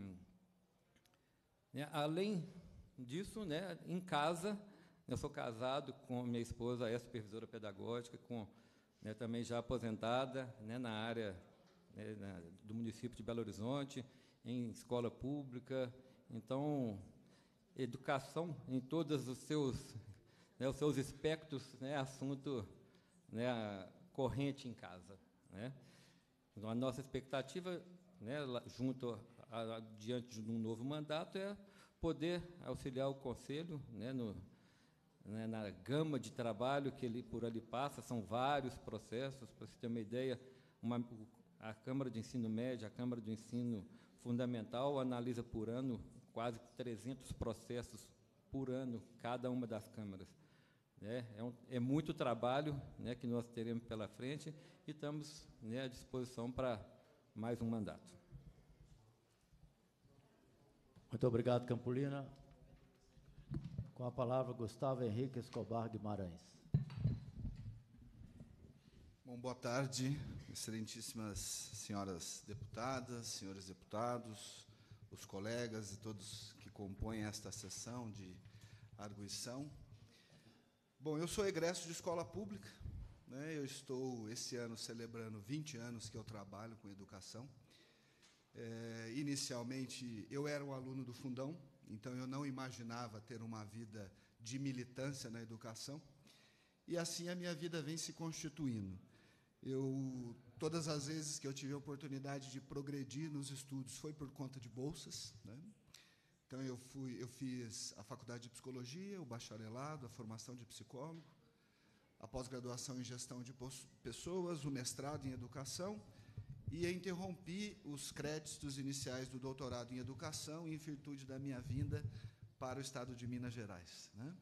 né, além disso, né, em casa, eu sou casado com minha esposa, é supervisora pedagógica, com, né, também já aposentada, né, na área, né, na, do município de Belo Horizonte, em escola pública. Então, educação em todos os seus, né, os seus espectros, né, assunto, né, corrente em casa. Né. Então, a nossa expectativa, né, junto a, a, diante de um novo mandato, é poder auxiliar o Conselho, né, no, né, na gama de trabalho que ele por ali passa. São vários processos. Para você ter uma ideia, uma, a Câmara de Ensino Médio, a Câmara de Ensino Fundamental analisa por ano quase trezentos processos por ano, cada uma das câmaras. Né? É, um, é muito trabalho, né, que nós teremos pela frente, e estamos, né, à disposição para mais um mandato. Muito obrigado, Campolina. Com a palavra, Gustavo Henrique Escobar Guimarães. Bom, boa tarde, excelentíssimas senhoras deputadas, senhores deputados, os colegas e todos que compõem esta sessão de arguição. Bom, eu sou egresso de escola pública, né? Eu estou, esse ano, celebrando vinte anos que eu trabalho com educação. É, inicialmente, eu era um aluno do Fundão, então eu não imaginava ter uma vida de militância na educação, e assim a minha vida vem se constituindo. Eu, todas as vezes que eu tive a oportunidade de progredir nos estudos foi por conta de bolsas, né? Então, eu, fui, eu fiz a faculdade de psicologia, o bacharelado, a formação de psicólogo, a pós-graduação em gestão de pessoas, o mestrado em educação, e interrompi os créditos iniciais do doutorado em educação em virtude da minha vinda para o estado de Minas Gerais. Né?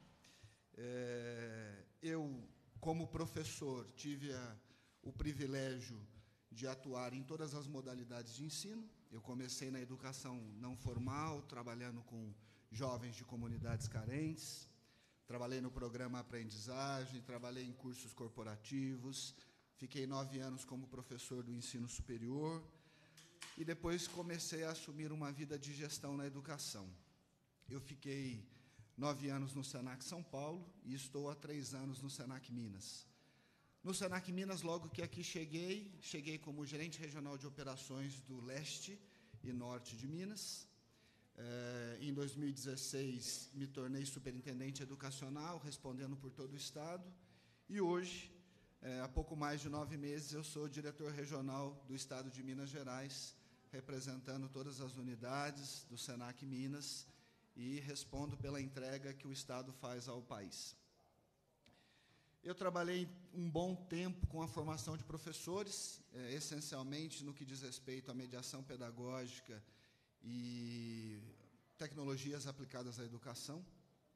É, eu, como professor, tive a, o privilégio de atuar em todas as modalidades de ensino. Eu comecei na educação não formal, trabalhando com jovens de comunidades carentes, trabalhei no programa Aprendizagem, trabalhei em cursos corporativos, fiquei nove anos como professor do ensino superior e depois comecei a assumir uma vida de gestão na educação. Eu fiquei nove anos no Senac São Paulo e estou há três anos no Senac Minas. No Senac Minas, logo que aqui cheguei, cheguei como gerente regional de operações do leste e norte de Minas. É, em dois mil e dezesseis, me tornei superintendente educacional, respondendo por todo o Estado. E hoje, é, há pouco mais de nove meses, eu sou diretor regional do Estado de Minas Gerais, representando todas as unidades do Senac Minas e respondo pela entrega que o Estado faz ao país. Eu trabalhei um bom tempo com a formação de professores, é, essencialmente no que diz respeito à mediação pedagógica e tecnologias aplicadas à educação.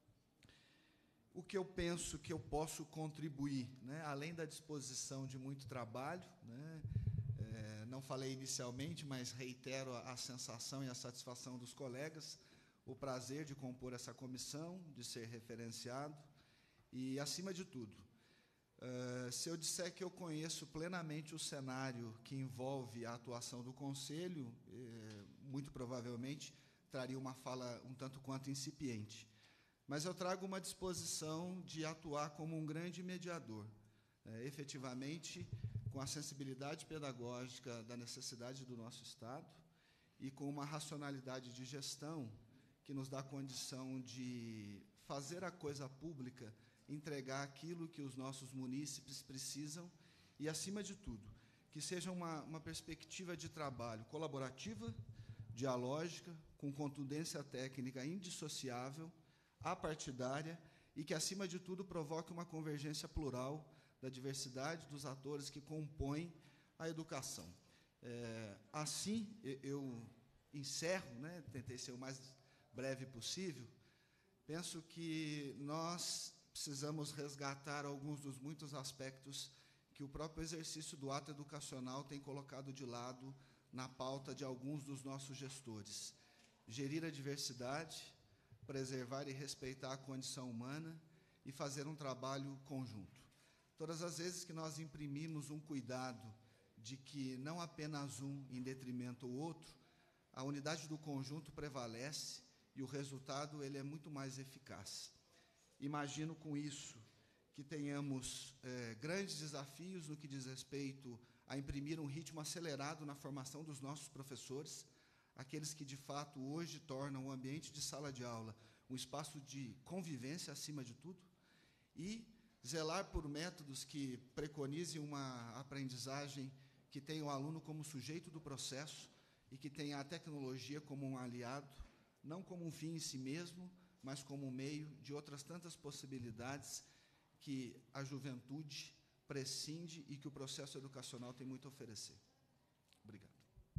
O que eu penso que eu posso contribuir, né, além da disposição de muito trabalho, né, é, não falei inicialmente, mas reitero a, a sensação e a satisfação dos colegas, o prazer de compor essa comissão, de ser referenciado, e, acima de tudo, Uh, se eu disser que eu conheço plenamente o cenário que envolve a atuação do Conselho, eh, muito provavelmente traria uma fala um tanto quanto incipiente. Mas eu trago uma disposição de atuar como um grande mediador, eh, efetivamente com a sensibilidade pedagógica da necessidade do nosso Estado e com uma racionalidade de gestão que nos dá condição de fazer a coisa pública entregar aquilo que os nossos munícipes precisam e, acima de tudo, que seja uma, uma perspectiva de trabalho colaborativa, dialógica, com contundência técnica indissociável, apartidária e que, acima de tudo, provoque uma convergência plural da diversidade dos atores que compõem a educação. É, assim, eu encerro, né, tentei ser o mais breve possível, penso que nós precisamos resgatar alguns dos muitos aspectos que o próprio exercício do ato educacional tem colocado de lado na pauta de alguns dos nossos gestores. Gerir a diversidade, preservar e respeitar a condição humana e fazer um trabalho conjunto. Todas as vezes que nós imprimimos um cuidado de que não apenas um em detrimento do outro, a unidade do conjunto prevalece e o resultado ele é muito mais eficaz. Imagino com isso que tenhamos eh, grandes desafios no que diz respeito a imprimir um ritmo acelerado na formação dos nossos professores, aqueles que, de fato, hoje tornam o ambiente de sala de aula um espaço de convivência, acima de tudo, e zelar por métodos que preconizem uma aprendizagem que tenha o aluno como sujeito do processo e que tenha a tecnologia como um aliado, não como um fim em si mesmo, mas como um meio de outras tantas possibilidades que a juventude prescinde e que o processo educacional tem muito a oferecer. Obrigado.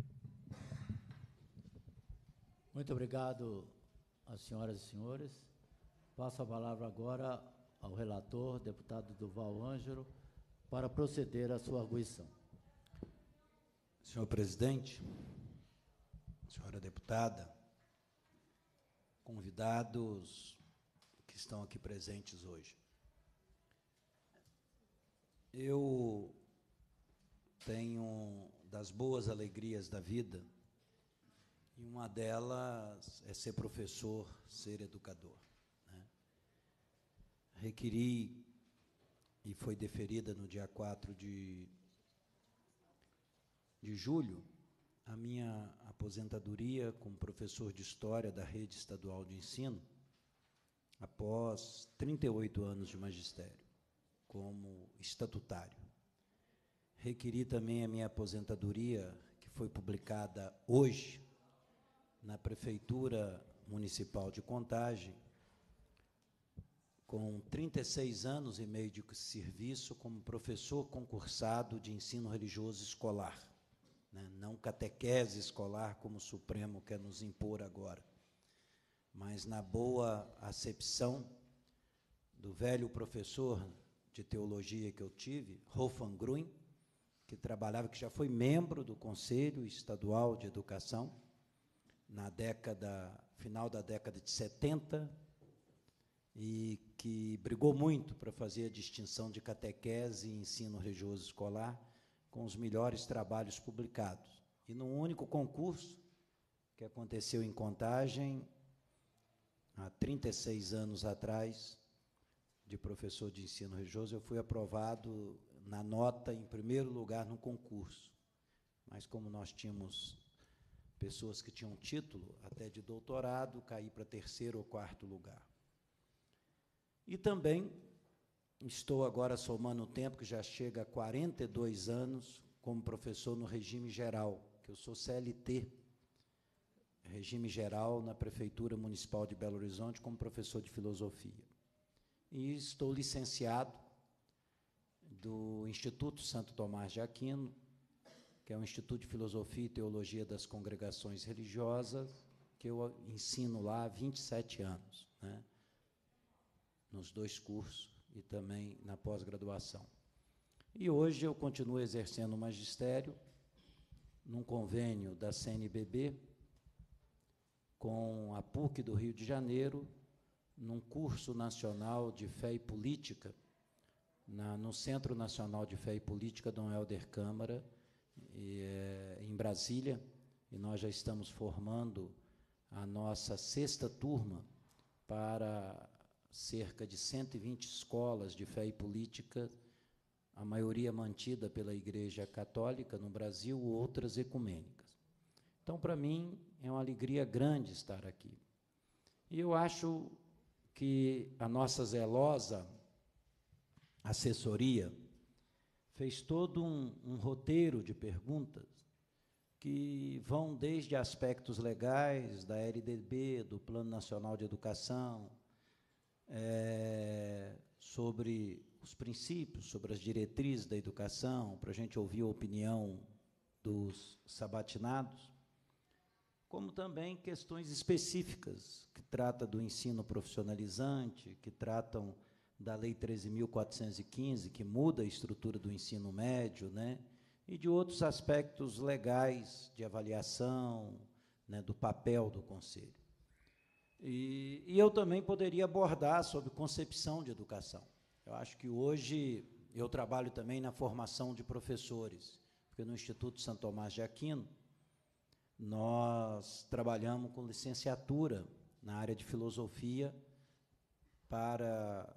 Muito obrigado às senhoras e senhores. Passo a palavra agora ao relator, deputado Duval Ângelo, para proceder à sua arguição. Senhor presidente, senhora deputada, convidados que estão aqui presentes hoje. Eu tenho das boas alegrias da vida, e uma delas é ser professor, ser educador, né? Requeri, e foi deferida no dia quatro de, de julho, a minha aposentadoria como professor de História da Rede Estadual de Ensino, após trinta e oito anos de magistério, como estatutário. Requeri também a minha aposentadoria, que foi publicada hoje, na Prefeitura Municipal de Contagem, com trinta e seis anos e meio de serviço como professor concursado de ensino religioso escolar, né? Não catequese escolar, como o Supremo quer nos impor agora, mas na boa acepção do velho professor de teologia que eu tive, Wolfgang Grün, que trabalhava, que já foi membro do Conselho Estadual de Educação, na década, final da década de setenta, e que brigou muito para fazer a distinção de catequese e ensino religioso escolar, com os melhores trabalhos publicados. E num único concurso, que aconteceu em Contagem, há trinta e seis anos atrás, de professor de ensino religioso, eu fui aprovado na nota em primeiro lugar no concurso. Mas como nós tínhamos pessoas que tinham título até de doutorado, caí para terceiro ou quarto lugar. E também estou agora somando o tempo, que já chega a quarenta e dois anos, como professor no regime geral, que eu sou C L T, regime geral na Prefeitura Municipal de Belo Horizonte, como professor de filosofia. E estou licenciado do Instituto Santo Tomás de Aquino, que é o Instituto de Filosofia e Teologia das Congregações Religiosas, que eu ensino lá há vinte e sete anos, né, nos dois cursos e também na pós-graduação. E hoje eu continuo exercendo o magistério num convênio da C N B B com a P U C do Rio de Janeiro, num curso nacional de Fé e Política, na, no Centro Nacional de Fé e Política, Dom Helder Câmara, e, é, em Brasília, e nós já estamos formando a nossa sexta turma para cerca de cento e vinte escolas de fé e política, a maioria mantida pela Igreja Católica no Brasil, outras ecumênicas. Então, para mim, é uma alegria grande estar aqui. E eu acho que a nossa zelosa assessoria fez todo um, um roteiro de perguntas que vão desde aspectos legais, da L D B, do Plano Nacional de Educação, é, sobre os princípios, sobre as diretrizes da educação, para a gente ouvir a opinião dos sabatinados, como também questões específicas, que trata do ensino profissionalizante, que tratam da Lei treze mil quatrocentos e quinze, que muda a estrutura do ensino médio, né, e de outros aspectos legais de avaliação, né, do papel do Conselho. E, e eu também poderia abordar sobre concepção de educação. Eu acho que hoje eu trabalho também na formação de professores, porque no Instituto Santo Tomás de Aquino nós trabalhamos com licenciatura na área de filosofia para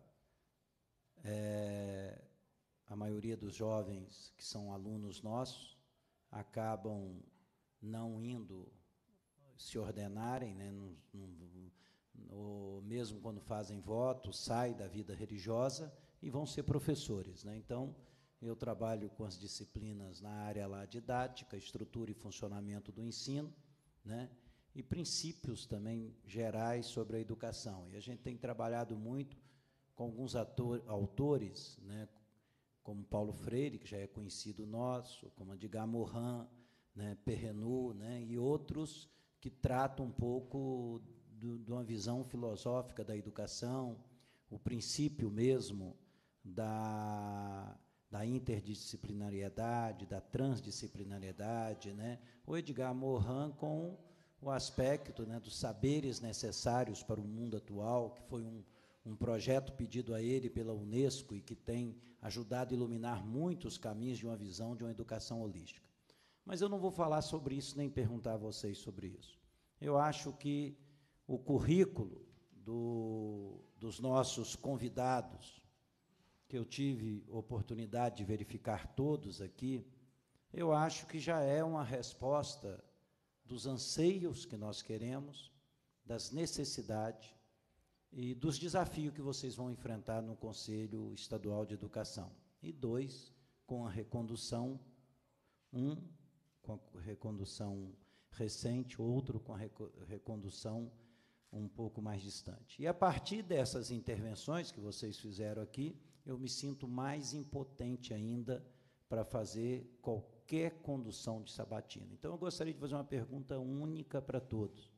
é, a maioria dos jovens que são alunos nossos acabam não indo se ordenarem, né, no, no, no, mesmo quando fazem voto, saem da vida religiosa e vão ser professores, né? Então, eu trabalho com as disciplinas na área lá didática, estrutura e funcionamento do ensino, né, e princípios também gerais sobre a educação. E a gente tem trabalhado muito com alguns ator, autores, né, como Paulo Freire, que já é conhecido nosso, como Edgar Morin, né, Perrenu, né, e outros que tratam um pouco do, de uma visão filosófica da educação, o princípio mesmo da, da interdisciplinariedade, da transdisciplinariedade, né, o Edgar Morin com o aspecto, né, dos saberes necessários para o mundo atual, que foi um, um projeto pedido a ele pela Unesco e que tem ajudado a iluminar muitos caminhos de uma visão de uma educação holística. Mas eu não vou falar sobre isso, nem perguntar a vocês sobre isso. Eu acho que o currículo do, dos nossos convidados, que eu tive oportunidade de verificar todos aqui, eu acho que já é uma resposta dos anseios que nós queremos, das necessidades e dos desafios que vocês vão enfrentar no Conselho Estadual de Educação. E dois, com a recondução, um com a recondução recente, outro com a recondução um pouco mais distante. E, a partir dessas intervenções que vocês fizeram aqui, eu me sinto mais impotente ainda para fazer qualquer condução de sabatina. Então, eu gostaria de fazer uma pergunta única para todos,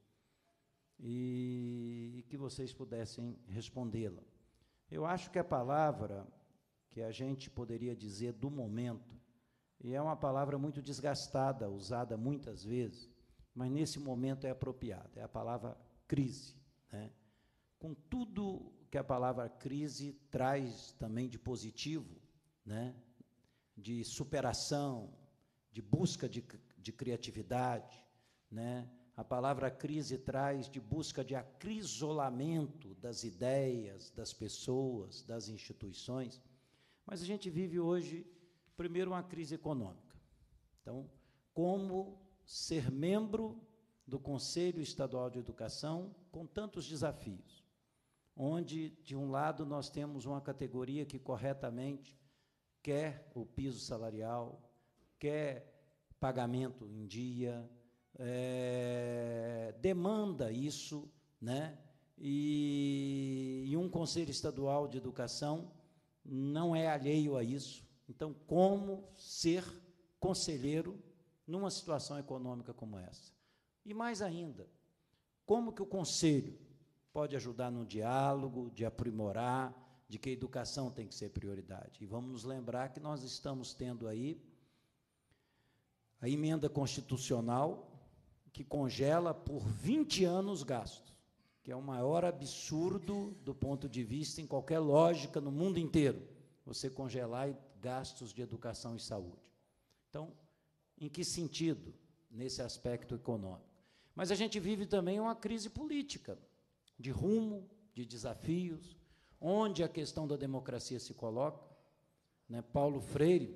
e, e que vocês pudessem respondê-la. Eu acho que a palavra que a gente poderia dizer do momento, e é uma palavra muito desgastada, usada muitas vezes, mas nesse momento é apropriada, é a palavra crise, né? Com tudo que a palavra crise traz também de positivo, né? De superação, de busca de, de criatividade, né? A palavra crise traz de busca de acrisolamento das ideias, das pessoas, das instituições, mas a gente vive hoje, primeiro, uma crise econômica. Então, como ser membro do Conselho Estadual de Educação com tantos desafios, onde, de um lado, nós temos uma categoria que corretamente quer o piso salarial, quer pagamento em dia, é, demanda isso, né? E, e um Conselho Estadual de Educação não é alheio a isso, Então, como ser conselheiro numa situação econômica como essa? E mais ainda, como que o conselho pode ajudar no diálogo, de aprimorar, de que a educação tem que ser prioridade? E vamos nos lembrar que nós estamos tendo aí a emenda constitucional que congela por vinte anos gastos, que é o maior absurdo do ponto de vista, em qualquer lógica, no mundo inteiro, você congelar gastos de educação e saúde. Então, em que sentido nesse aspecto econômico? Mas a gente vive também uma crise política, de rumo, de desafios, onde a questão da democracia se coloca, né? Paulo Freire,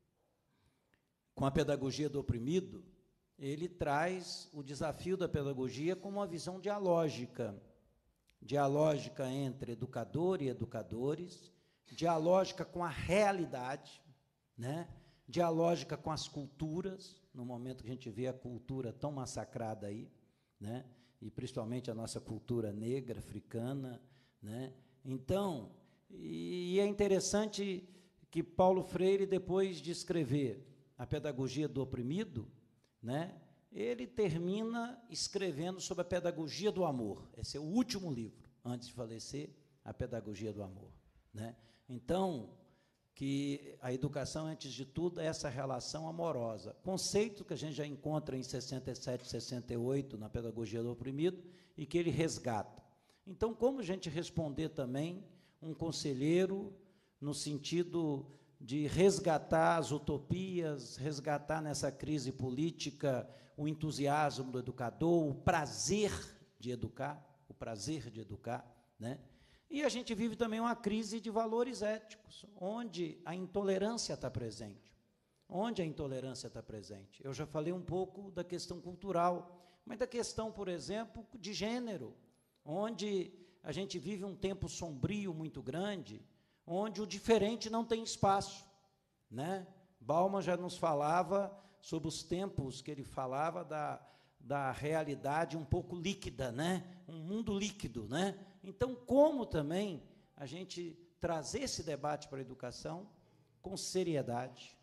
com a pedagogia do oprimido, ele traz o desafio da pedagogia como uma visão dialógica, dialógica entre educador e educadores, dialógica com a realidade, né? Dialógica com as culturas, no momento que a gente vê a cultura tão massacrada aí, né? E principalmente a nossa cultura negra, africana, né? Então, e é interessante que Paulo Freire, depois de escrever a pedagogia do oprimido, né, ele termina escrevendo sobre a pedagogia do amor. Esse é o último livro, antes de falecer, a pedagogia do amor, né? Então, que a educação, antes de tudo, é essa relação amorosa, conceito que a gente já encontra em sessenta e sete, sessenta e oito, na pedagogia do oprimido, e que ele resgata. Então, como a gente responder também um conselheiro no sentido de resgatar as utopias, resgatar nessa crise política o entusiasmo do educador, o prazer de educar, o prazer de educar, né? E a gente vive também uma crise de valores éticos, onde a intolerância está presente, onde a intolerância está presente. Eu já falei um pouco da questão cultural, mas da questão, por exemplo, de gênero, onde a gente vive um tempo sombrio muito grande, onde o diferente não tem espaço, né? Bauman já nos falava sobre os tempos que ele falava da, da realidade um pouco líquida, né? Um mundo líquido, né? Então, como também a gente trazer esse debate para a educação com seriedade,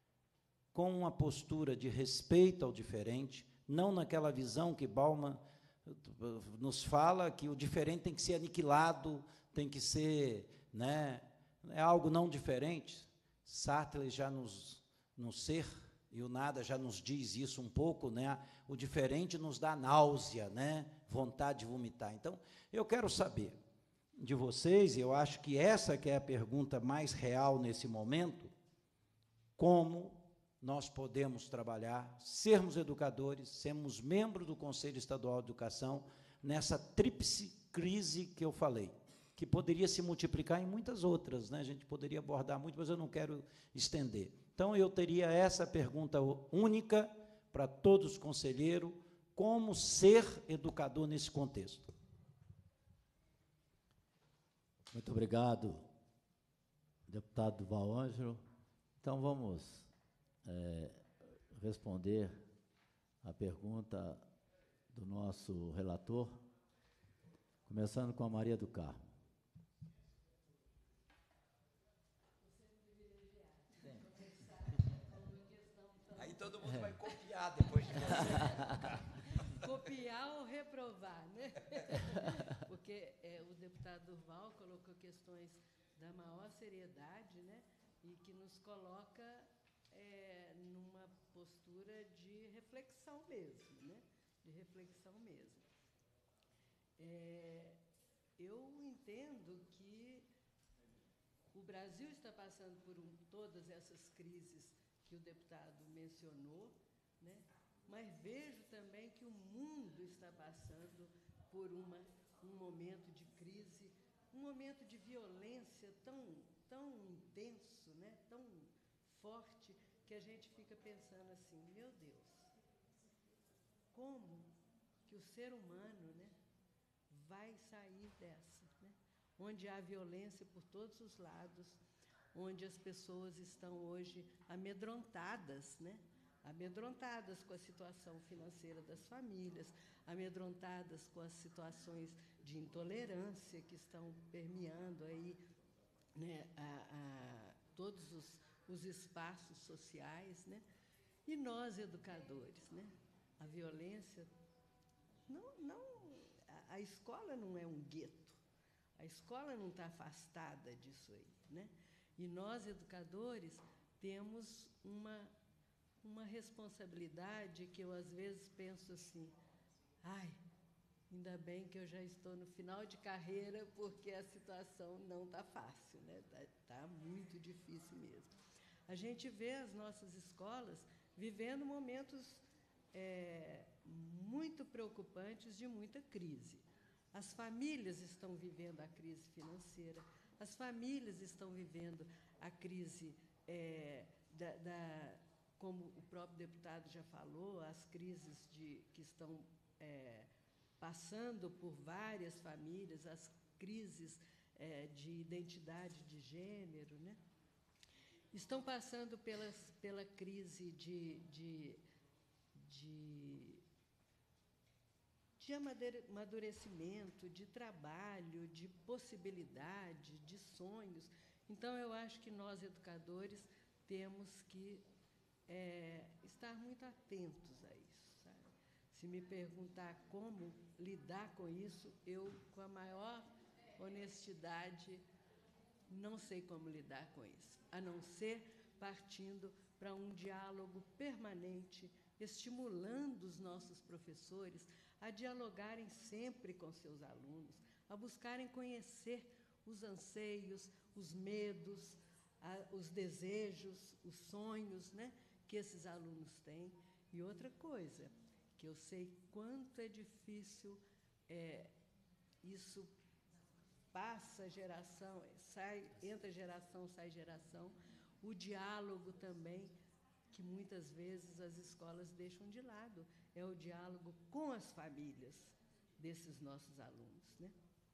com uma postura de respeito ao diferente, não naquela visão que Bauman nos fala que o diferente tem que ser aniquilado, tem que ser, né, é algo não diferente. Sartre já nos, no ser e o nada já nos diz isso um pouco, né? O diferente nos dá náusea, né? Vontade de vomitar. Então, eu quero saber de vocês, e eu acho que essa que é a pergunta mais real nesse momento, como nós podemos trabalhar, sermos educadores, sermos membros do Conselho Estadual de Educação, nessa tríplice crise que eu falei, que poderia se multiplicar em muitas outras, né? A gente poderia abordar muito, mas eu não quero estender. Então, eu teria essa pergunta única para todos os conselheiros, como ser educador nesse contexto. Muito obrigado, deputado Duval Ângelo. Então, vamos é, responder a pergunta do nosso relator, começando com a Maria do Carmo. Aí todo mundo é. vai copiar depois de você. Copiar ou reprovar, né? Porque é, o deputado Durval colocou questões da maior seriedade, né? E que nos coloca é, numa postura de reflexão mesmo, né? De reflexão mesmo. É, eu entendo que o Brasil está passando por um, todas essas crises que o deputado mencionou, né? Mas vejo também que o mundo está passando por uma, um momento de crise, um momento de violência tão, tão intenso, né? Tão forte, que a gente fica pensando assim, meu Deus, como que o ser humano, né, vai sair dessa, né? Onde há violência por todos os lados, onde as pessoas estão hoje amedrontadas, né? Amedrontadas com a situação financeira das famílias, amedrontadas com as situações de intolerância que estão permeando aí, né, a, a, todos os, os espaços sociais, né? E nós, educadores, né? A violência, não, não, a, a escola não é um gueto, a escola não está afastada disso aí, né? E nós, educadores, temos uma, uma responsabilidade que eu, às vezes, penso assim, ai, ainda bem que eu já estou no final de carreira, porque a situação não está fácil, né? Está tá muito difícil mesmo. A gente vê as nossas escolas vivendo momentos é, muito preocupantes de muita crise. As famílias estão vivendo a crise financeira, as famílias estão vivendo a crise, é, da, da, como o próprio deputado já falou, as crises de, que estão é, passando por várias famílias, as crises é, de identidade de gênero, né? Estão passando pelas, pela crise de, de, de, de amadurecimento, de trabalho, de possibilidade, de sonhos. Então, eu acho que nós, educadores, temos que é, estar muito atentos a isso, sabe? Se me perguntar como lidar com isso, eu, com a maior honestidade, não sei como lidar com isso, a não ser partindo para um diálogo permanente, estimulando os nossos professores a dialogarem sempre com seus alunos, a buscarem conhecer os anseios, os medos, a, os desejos, os sonhos, né, que esses alunos têm. E outra coisa, que eu sei quanto é difícil, é, isso passa geração, sai, entra geração, sai geração, o diálogo também, que muitas vezes as escolas deixam de lado, é o diálogo com as famílias desses nossos alunos, né?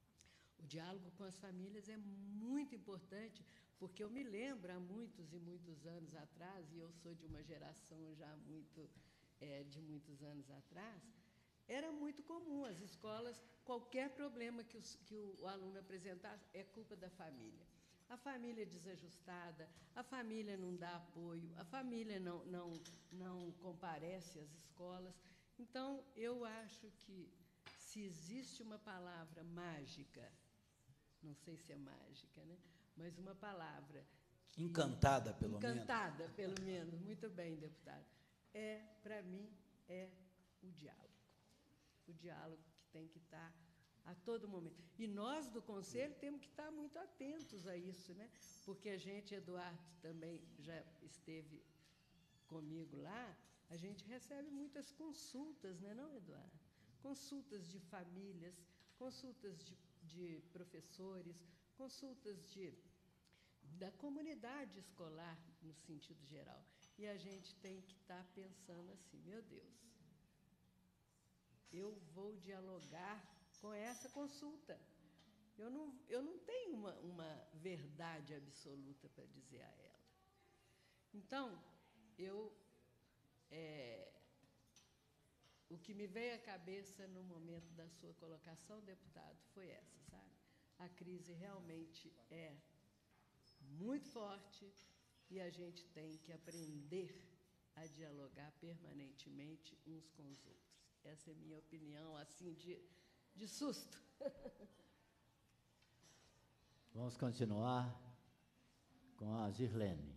O diálogo com as famílias é muito importante, porque eu me lembro, há muitos e muitos anos atrás, e eu sou de uma geração já muito, é, de muitos anos atrás, era muito comum as escolas, qualquer problema que, os, que o aluno apresentasse, é culpa da família. A família é desajustada, a família não dá apoio, a família não, não, não comparece às escolas. Então, eu acho que, se existe uma palavra mágica, não sei se é mágica, né? Mas uma palavra... Que, encantada, pelo encantada, menos. Encantada, pelo menos. Muito bem, deputado. É, para mim, é o diálogo. O diálogo que tem que estar a todo momento. E nós, do Conselho, temos que estar muito atentos a isso, né? Porque a gente, Eduardo, também já esteve comigo lá, a gente recebe muitas consultas, não é não, Eduardo? Consultas de famílias, consultas de, de professores, consultas de, da comunidade escolar, no sentido geral. E a gente tem que estar pensando assim, meu Deus, eu vou dialogar com essa consulta. Eu não, eu não tenho uma, uma verdade absoluta para dizer a ela. Então, eu, é, o que me veio à cabeça no momento da sua colocação, deputado, foi essa, sabe? A crise realmente é muito forte e a gente tem que aprender a dialogar permanentemente uns com os outros. Essa é a minha opinião, assim, de, de susto. Vamos continuar com a Zirlene.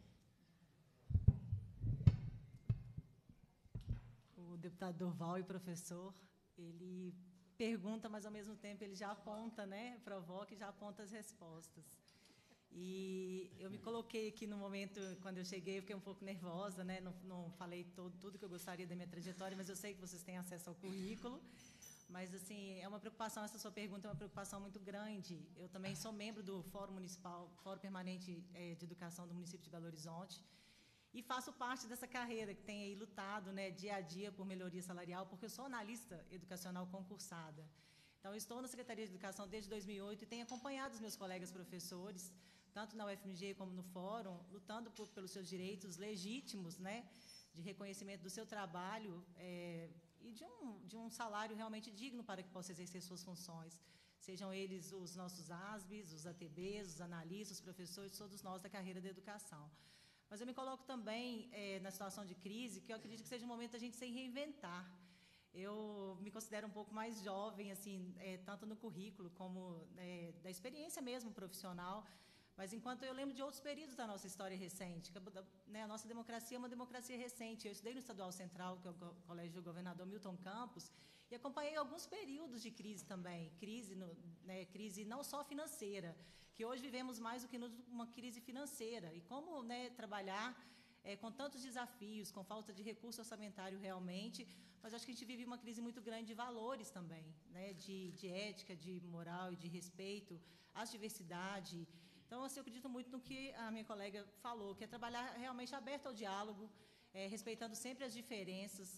O deputado Durval e professor, ele pergunta, mas, ao mesmo tempo, ele já aponta, né, provoca e já aponta as respostas. E eu me coloquei aqui no momento, quando eu cheguei, eu fiquei um pouco nervosa, né? Não, não falei todo, tudo que eu gostaria da minha trajetória, mas eu sei que vocês têm acesso ao currículo. Mas, assim, é uma preocupação, essa sua pergunta é uma preocupação muito grande. Eu também sou membro do Fórum Municipal, Fórum Permanente é, de Educação do município de Belo Horizonte, e faço parte dessa carreira que tem aí lutado, né, dia a dia por melhoria salarial, porque eu sou analista educacional concursada. Então, eu estou na Secretaria de Educação desde dois mil e oito e tenho acompanhado os meus colegas professores, tanto na U F M G como no Fórum, lutando por, pelos seus direitos legítimos, né, de reconhecimento do seu trabalho é, e de um, de um salário realmente digno para que possa exercer suas funções. Sejam eles os nossos A S Bs, os A T Bs, os analistas, os professores, todos nós da carreira da educação. Mas eu me coloco também é, na situação de crise, que eu acredito que seja um momento da gente se reinventar. Eu me considero um pouco mais jovem, assim, é, tanto no currículo como é, da experiência mesmo profissional, mas enquanto eu lembro de outros períodos da nossa história recente, que, né, a nossa democracia é uma democracia recente. Eu estudei no Estadual Central, que é o Colégio do Governador Milton Campos, e acompanhei alguns períodos de crise também, crise, no, né, crise não só financeira, que hoje vivemos mais do que uma crise financeira. E como, né, trabalhar é, com tantos desafios, com falta de recurso orçamentário realmente, mas acho que a gente vive uma crise muito grande de valores também, né, de, de ética, de moral e de respeito às diversidades. Então, assim, eu acredito muito no que a minha colega falou, que é trabalhar realmente aberto ao diálogo, é, respeitando sempre as diferenças,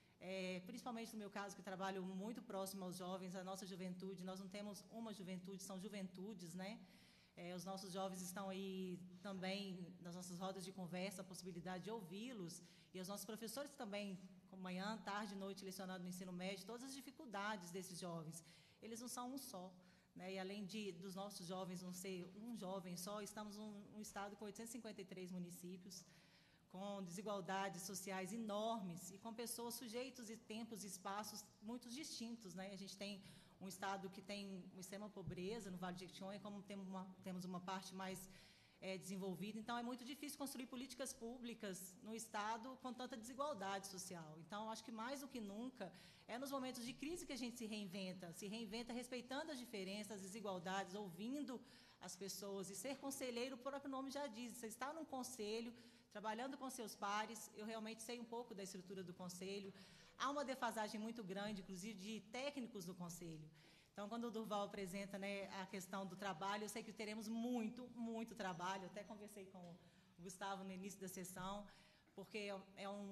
é, principalmente no meu caso, que trabalho muito próximo aos jovens, a nossa juventude. Nós não temos uma juventude, são juventudes, né? É, os nossos jovens estão aí também nas nossas rodas de conversa, a possibilidade de ouvi-los, e os nossos professores também, manhã, tarde, noite, lecionando no ensino médio, todas as dificuldades desses jovens. Eles não são um só. Né, e além de, dos nossos jovens não ser um jovem só, estamos um, um estado com oitocentos e cinquenta e três municípios, com desigualdades sociais enormes e com pessoas sujeitos e tempos e espaços muito distintos. Né? A gente tem um estado que tem uma extrema pobreza no Vale de Jequitinhonha, como temos uma, temos uma parte mais é, desenvolvida. Então, é muito difícil construir políticas públicas no estado com tanta desigualdade social. Então, acho que mais do que nunca é nos momentos de crise que a gente se reinventa, se reinventa respeitando as diferenças, as desigualdades, ouvindo as pessoas. E ser conselheiro, o próprio nome já diz, você está num conselho, trabalhando com seus pares. Eu realmente sei um pouco da estrutura do conselho. Há uma defasagem muito grande, inclusive, de técnicos do conselho. Então, quando o Durval apresenta, né, a questão do trabalho, eu sei que teremos muito, muito trabalho. Eu até conversei com o Gustavo no início da sessão, porque é um...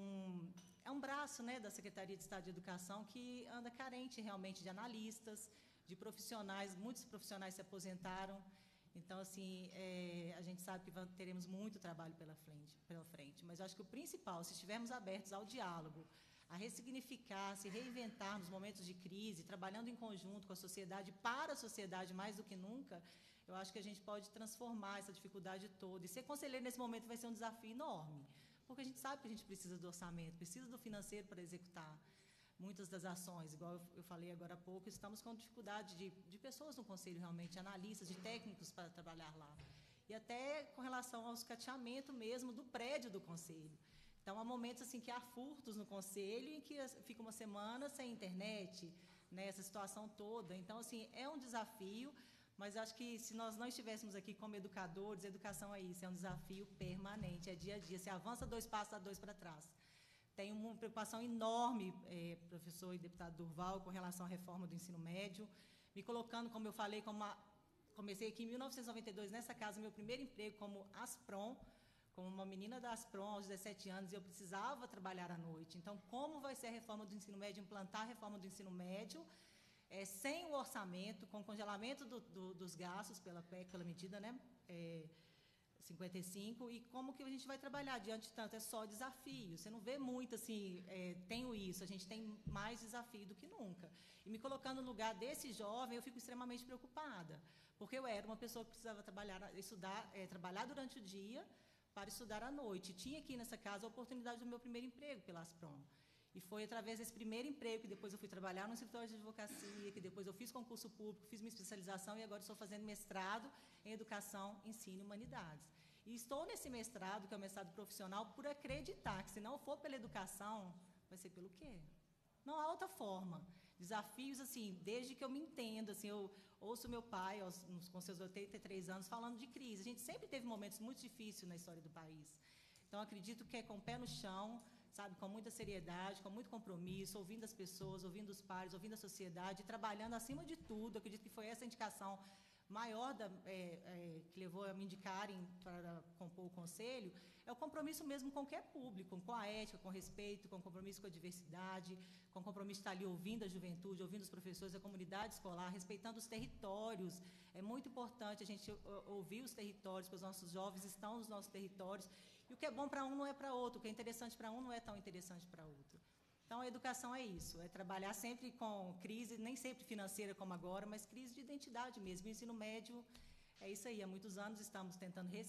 É um braço, né, da Secretaria de Estado de Educação que anda carente realmente de analistas, de profissionais. Muitos profissionais se aposentaram. Então, assim, é, a gente sabe que teremos muito trabalho pela frente, pela frente. Mas eu acho que o principal, se estivermos abertos ao diálogo, a ressignificar, se reinventar nos momentos de crise, trabalhando em conjunto com a sociedade, para a sociedade mais do que nunca, eu acho que a gente pode transformar essa dificuldade toda. E ser conselheiro nesse momento vai ser um desafio enorme. Porque a gente sabe que a gente precisa do orçamento, precisa do financeiro para executar muitas das ações. Igual eu falei agora há pouco, estamos com dificuldade de, de pessoas no Conselho, realmente, analistas, de técnicos para trabalhar lá. E até com relação ao escateamento mesmo do prédio do Conselho. Então, há momentos assim, que há furtos no Conselho, em que fica uma semana sem internet, né, essa situação toda. Então, assim, é um desafio. Mas acho que se nós não estivéssemos aqui como educadores, educação é isso, é um desafio permanente, é dia a dia. Se avança dois passos, dá dois para trás. Tenho uma preocupação enorme, eh, professor e deputado Durval, com relação à reforma do ensino médio, me colocando, como eu falei, como uma, comecei aqui em mil novecentos e noventa e dois, nessa casa, meu primeiro emprego como ASPROM, como uma menina da ASPROM aos dezessete anos, e eu precisava trabalhar à noite. Então, como vai ser a reforma do ensino médio, implantar a reforma do ensino médio, É, sem o orçamento, com o congelamento do, do, dos gastos pela P E C, pela medida, né, é, cinquenta e cinco, e como que a gente vai trabalhar diante de tanto? É só desafio. Você não vê muito assim, é, tenho isso, a gente tem mais desafio do que nunca. E me colocando no lugar desse jovem, eu fico extremamente preocupada, porque eu era uma pessoa que precisava trabalhar, estudar, é, trabalhar durante o dia para estudar à noite. Tinha aqui nessa casa a oportunidade do meu primeiro emprego pela ASPROM. E foi através desse primeiro emprego que depois eu fui trabalhar no escritório de advocacia, que depois eu fiz concurso público, fiz minha especialização e agora estou fazendo mestrado em Educação, Ensino e Humanidades. E estou nesse mestrado, que é o mestrado profissional, por acreditar que se não for pela educação, vai ser pelo quê? Não há outra forma. Desafios, assim, desde que eu me entendo, assim, eu ouço meu pai, aos, com seus oitenta e três anos, falando de crise. A gente sempre teve momentos muito difíceis na história do país. Então, acredito que é com o pé no chão, sabe, com muita seriedade, com muito compromisso, ouvindo as pessoas, ouvindo os pares, ouvindo a sociedade, trabalhando acima de tudo. Acredito que foi essa a indicação maior da, é, é, que levou a me indicarem para compor o Conselho, é o compromisso mesmo com o que é público, com a ética, com o respeito, com o compromisso com a diversidade, com o compromisso de estar ali ouvindo a juventude, ouvindo os professores, a comunidade escolar, respeitando os territórios. É muito importante a gente ouvir os territórios, porque os nossos jovens estão nos nossos territórios. E o que é bom para um não é para outro, o que é interessante para um não é tão interessante para outro. Então, a educação é isso, é trabalhar sempre com crise, nem sempre financeira como agora, mas crise de identidade mesmo. O ensino médio é isso aí. Há muitos anos estamos tentando ressignificar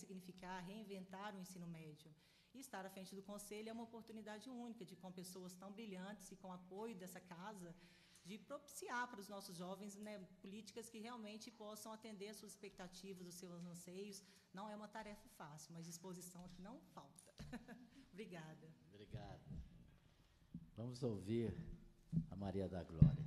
modificar, reinventar o ensino médio. E estar à frente do conselho é uma oportunidade única de, com pessoas tão brilhantes e com o apoio dessa casa, de propiciar para os nossos jovens, né, políticas que realmente possam atender às suas expectativas, os seus anseios. Não é uma tarefa fácil, mas disposição aqui não falta. Obrigada. Obrigado. Vamos ouvir a Maria da Glória.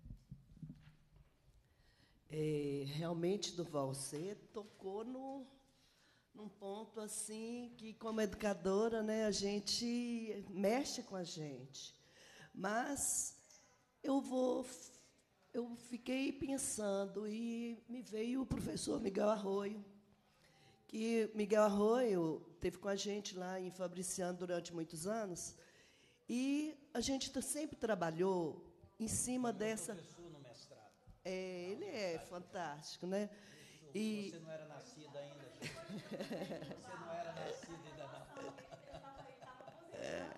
É, realmente, Durval, você tocou no, num ponto assim que, como educadora, né, a gente mexe com a gente. Mas eu vou, eu fiquei pensando e me veio o professor Miguel Arroio, que Miguel Arroio esteve com a gente lá em Fabriciano durante muitos anos, e a gente sempre trabalhou em cima dessa... Professor no mestrado. É, ele é fantástico, né? E... Você não era nascida ainda, gente. Você não era nascida ainda, não. É.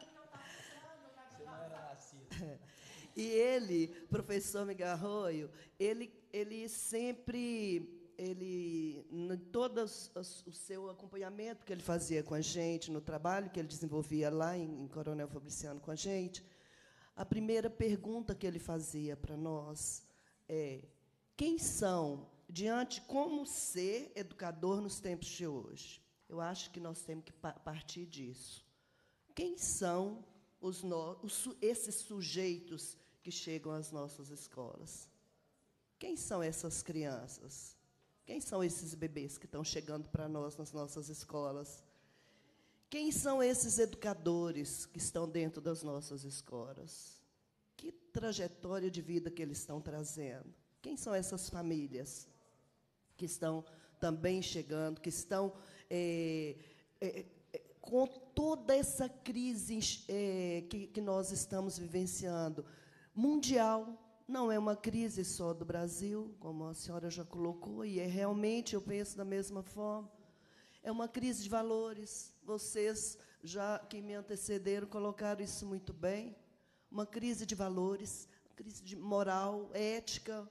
Você não era nascida. E ele, professor Miguel Arroio, ele, ele sempre... Ele, em todo o seu acompanhamento que ele fazia com a gente, no trabalho que ele desenvolvia lá em, em Coronel Fabriciano com a gente, a primeira pergunta que ele fazia para nós é: quem são, diante como ser educador nos tempos de hoje? Eu acho que nós temos que partir disso. Quem são os, no, os esses sujeitos que chegam às nossas escolas? Quem são essas crianças? Quem são esses bebês que estão chegando para nós nas nossas escolas? Quem são esses educadores que estão dentro das nossas escolas? Que trajetória de vida que eles estão trazendo? Quem são essas famílias que estão também chegando, que estão é, é, é, com toda essa crise é, que, que nós estamos vivenciando, mundial? Não é uma crise só do Brasil, como a senhora já colocou, e é realmente, eu penso da mesma forma. É uma crise de valores. Vocês, já que me antecederam, colocaram isso muito bem. Uma crise de valores, uma crise de moral, ética,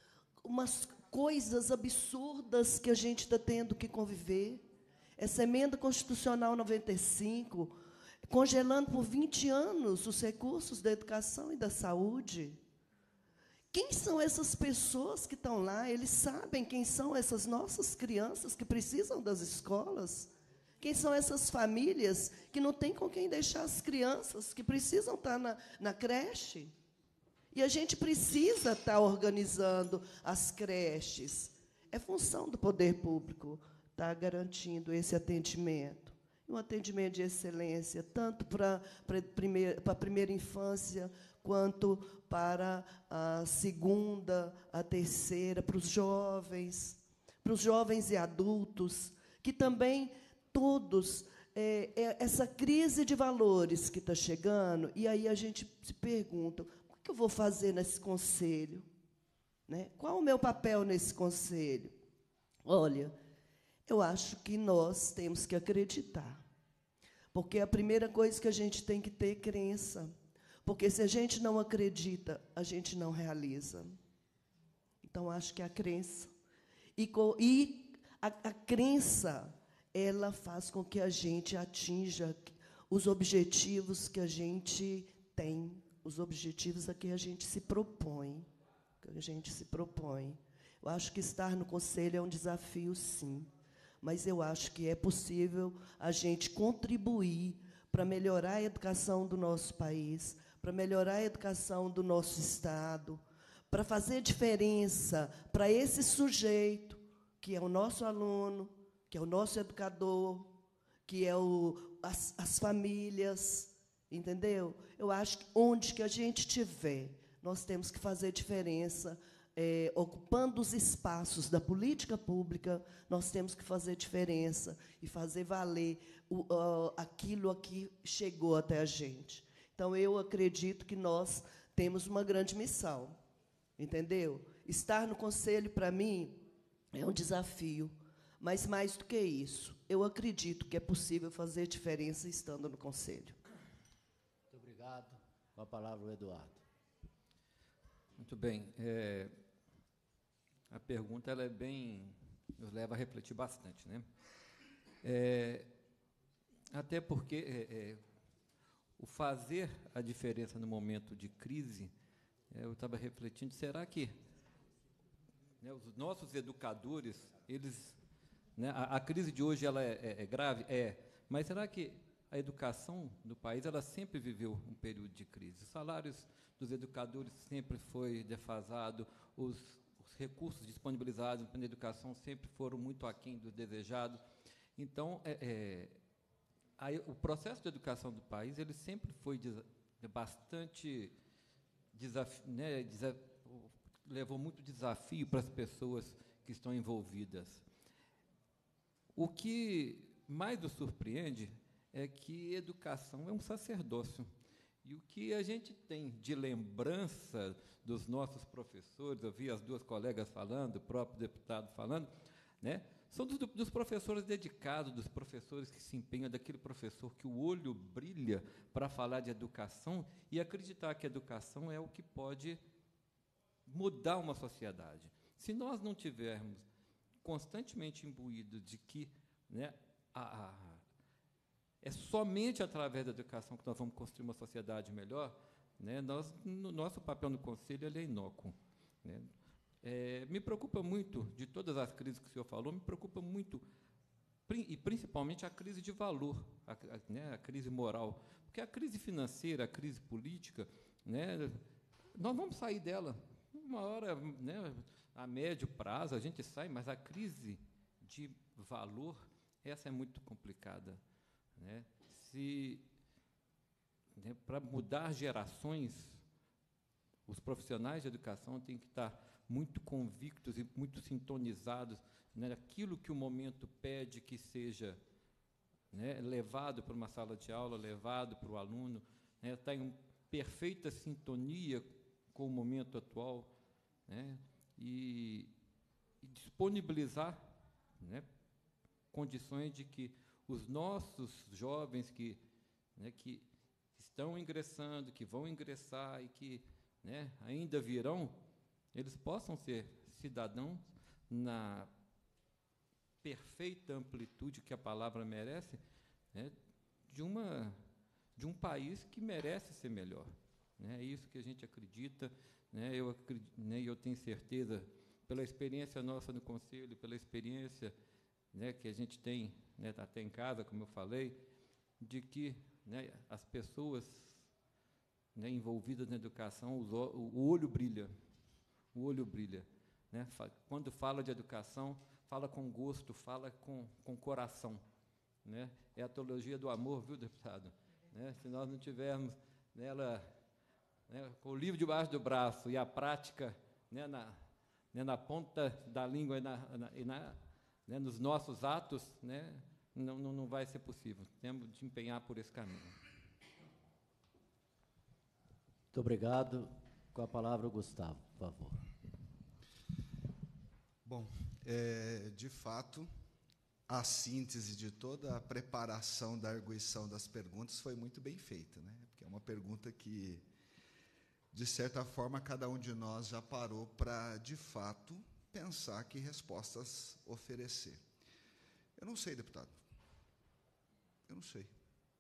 umas coisas absurdas que a gente está tendo que conviver. Essa emenda constitucional noventa e cinco, congelando por vinte anos os recursos da educação e da saúde. Quem são essas pessoas que estão lá? Eles sabem quem são essas nossas crianças que precisam das escolas? Quem são essas famílias que não têm com quem deixar as crianças, que precisam estar na, na creche? E a gente precisa estar organizando as creches. É função do poder público estar garantindo esse atendimento. Um atendimento de excelência, tanto para a primeira, para a primeira infância, quanto para a segunda, a terceira, para os jovens, para os jovens e adultos, que também todos, é, é, essa crise de valores que está chegando, e aí a gente se pergunta, o que eu vou fazer nesse conselho? Né? Qual o meu papel nesse conselho? Olha, eu acho que nós temos que acreditar, porque a primeira coisa que a gente tem que ter é crença. Porque, se a gente não acredita, a gente não realiza. Então, acho que a crença. E, e a, a crença, ela faz com que a gente atinja os objetivos que a gente tem, os objetivos a que a gente se propõe. Que a gente se propõe. Eu acho que estar no conselho é um desafio, sim. Mas eu acho que é possível a gente contribuir para melhorar a educação do nosso país, para melhorar a educação do nosso Estado, para fazer diferença para esse sujeito, que é o nosso aluno, que é o nosso educador, que é o, as, as famílias, entendeu? Eu acho que onde que a gente estiver, nós temos que fazer diferença, é, ocupando os espaços da política pública, nós temos que fazer diferença e fazer valer o, uh, aquilo a que chegou até a gente. Então, eu acredito que nós temos uma grande missão, entendeu? Estar no conselho, para mim, é um desafio, mas, mais do que isso, eu acredito que é possível fazer diferença estando no conselho. Muito obrigado. Com a palavra, o Eduardo. Muito bem. É, a pergunta ela é bem... nos leva a refletir bastante, né? É, até porque é, é, o fazer a diferença no momento de crise, é, eu estava refletindo, será que, né, os nossos educadores, eles, né, a, a crise de hoje ela é, é, é grave? É, mas será que a educação do país ela sempre viveu um período de crise? Os salários dos educadores sempre foi defasado, os, os recursos disponibilizados na educação sempre foram muito aquém do desejado. Então, é, é, aí, o processo de educação do país ele sempre foi desa bastante desafio, né, desa levou muito desafio para as pessoas que estão envolvidas. O que mais nos surpreende é que educação é um sacerdócio. E o que a gente tem de lembrança dos nossos professores, eu vi as duas colegas falando, o próprio deputado falando, né, são dos, dos professores dedicados, dos professores que se empenham, daquele professor que o olho brilha para falar de educação e acreditar que a educação é o que pode mudar uma sociedade. Se nós não tivermos constantemente imbuídos de que, né, a, a, é somente através da educação que nós vamos construir uma sociedade melhor, né, nós, no nosso papel no Conselho ele é inócuo, né. É, me preocupa muito, de todas as crises que o senhor falou, me preocupa muito, e principalmente a crise de valor, a, a, né, a crise moral, porque a crise financeira, a crise política, né, nós vamos sair dela, uma hora, né, a médio prazo a gente sai, mas a crise de valor, essa é muito complicada, né? Se, né, para mudar gerações, os profissionais de educação têm que estar muito convictos e muito sintonizados naquilo que o momento pede que seja, né, levado para uma sala de aula, levado para o aluno, né, estar em perfeita sintonia com o momento atual, né, e, e disponibilizar, né, condições de que os nossos jovens que, né, que estão ingressando, que vão ingressar e que, né, ainda virão, eles possam ser cidadãos na perfeita amplitude que a palavra merece, né, de, uma, de um país que merece ser melhor. Né, é isso que a gente acredita, né, eu, acredito, né, eu tenho certeza, pela experiência nossa no Conselho, pela experiência, né, que a gente tem, né, até em casa, como eu falei, de que, né, as pessoas, né, envolvidas na educação, os, o olho brilha, o olho brilha. Né? Quando fala de educação, fala com gosto, fala com, com coração. Né? É a teologia do amor, viu, deputado? Né? Se nós não tivermos nela, né, com o livro debaixo do braço e a prática, né, na, né, na ponta da língua e, na, na, e na, né, nos nossos atos, né, não, não, não vai ser possível. Temos de empenhar por esse caminho. Muito obrigado. Com a palavra, o Gustavo, por favor. Bom, é, de fato, a síntese de toda a preparação da arguição das perguntas foi muito bem feita, né? Porque é uma pergunta que, de certa forma, cada um de nós já parou para, de fato, pensar que respostas oferecer. Eu não sei, deputado. Eu não sei.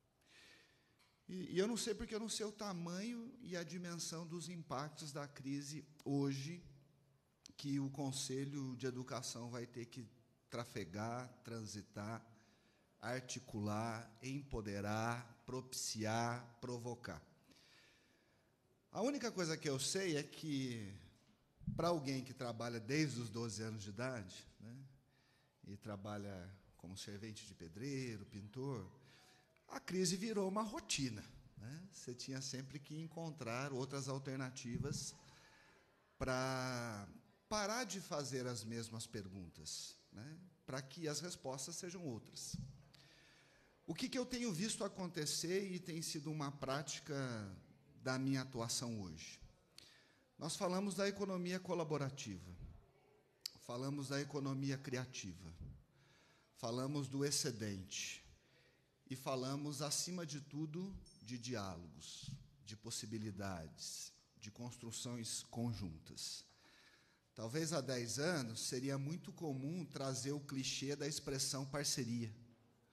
E, e eu não sei porque eu não sei o tamanho e a dimensão dos impactos da crise hoje que o Conselho de Educação vai ter que trafegar, transitar, articular, empoderar, propiciar, provocar. A única coisa que eu sei é que, para alguém que trabalha desde os doze anos de idade, né, e trabalha como servente de pedreiro, pintor, a crise virou uma rotina. Né? Você tinha sempre que encontrar outras alternativas para parar de fazer as mesmas perguntas, né, para que as respostas sejam outras. O que, que eu tenho visto acontecer e tem sido uma prática da minha atuação hoje? Nós falamos da economia colaborativa, falamos da economia criativa, falamos do excedente e falamos, acima de tudo, de diálogos, de possibilidades, de construções conjuntas. Talvez há dez anos seria muito comum trazer o clichê da expressão parceria.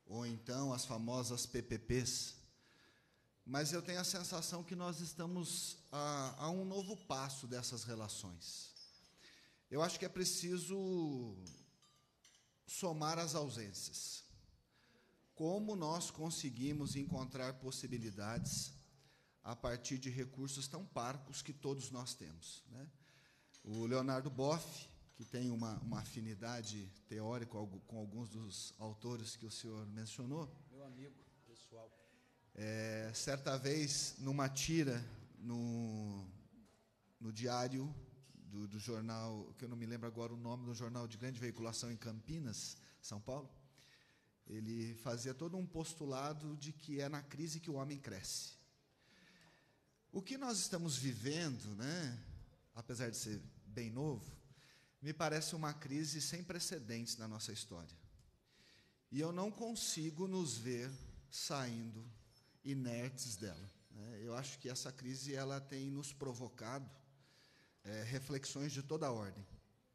ou então as famosas P P Ps, mas eu tenho a sensação que nós estamos a, a um novo passo dessas relações. Eu acho que é preciso somar as ausências. Como nós conseguimos encontrar possibilidades a partir de recursos tão parcos que todos nós temos, né? O Leonardo Boff, que tem uma, uma afinidade teórica com alguns dos autores que o senhor mencionou. Meu amigo pessoal. É, certa vez, numa tira no, no diário do, do jornal, que eu não me lembro agora o nome, do jornal de grande veiculação em Campinas, São Paulo, ele fazia todo um postulado de que é na crise que o homem cresce. O que nós estamos vivendo, né, apesar de ser bem novo, me parece uma crise sem precedentes na nossa história. E eu não consigo nos ver saindo inertes dela, né? Eu acho que essa crise ela tem nos provocado é, reflexões de toda a ordem.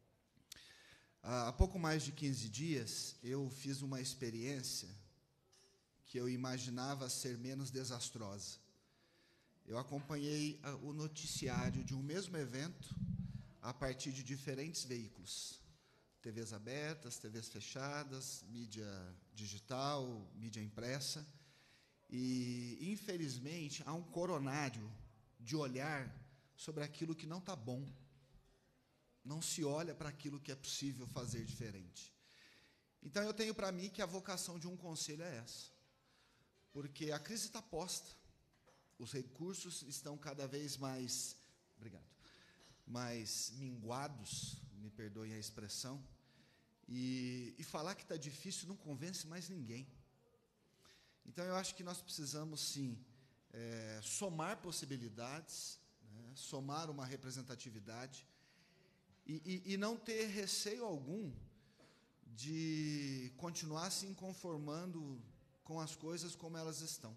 Há pouco mais de quinze dias, eu fiz uma experiência que eu imaginava ser menos desastrosa. Eu acompanhei o noticiário de um mesmo evento a partir de diferentes veículos, T Vs abertas, T Vs fechadas, mídia digital, mídia impressa, e, infelizmente, há um coronário de olhar sobre aquilo que não está bom. Não se olha para aquilo que é possível fazer diferente. Então, eu tenho para mim que a vocação de um conselho é essa, porque a crise está posta, os recursos estão cada vez mais, obrigado, mais minguados, me perdoem a expressão, e, e falar que está difícil não convence mais ninguém. Então, eu acho que nós precisamos, sim, é, somar possibilidades, né, somar uma representatividade, e, e, e não ter receio algum de continuar se conformando com as coisas como elas estão.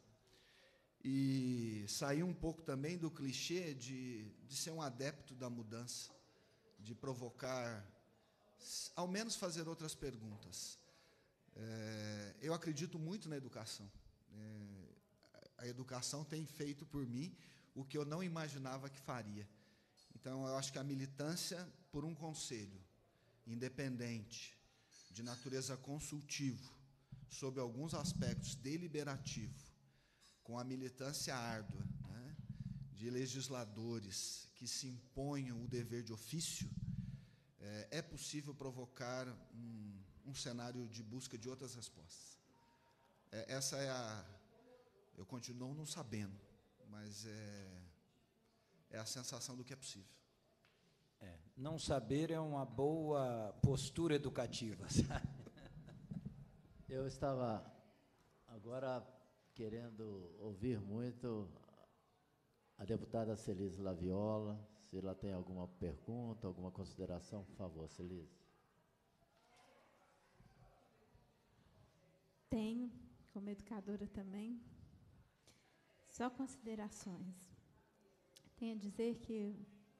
E sair um pouco também do clichê de, de ser um adepto da mudança, de provocar, ao menos fazer outras perguntas. É, eu acredito muito na educação. É, a educação tem feito por mim o que eu não imaginava que faria. Então, eu acho que a militância por um conselho independente, de natureza consultivo, sob alguns aspectos deliberativo, com a militância árdua, né, de legisladores que se imponham o dever de ofício, é, é possível provocar um, um cenário de busca de outras respostas. É, essa é a... Eu continuo não sabendo, mas é, é a sensação do que é possível. É, não saber é uma boa postura educativa, sabe? Eu estava agora querendo ouvir muito a deputada Celise Laviola, se ela tem alguma pergunta, alguma consideração, por favor, Celise. Tenho, como educadora também, só considerações. Tenho a dizer que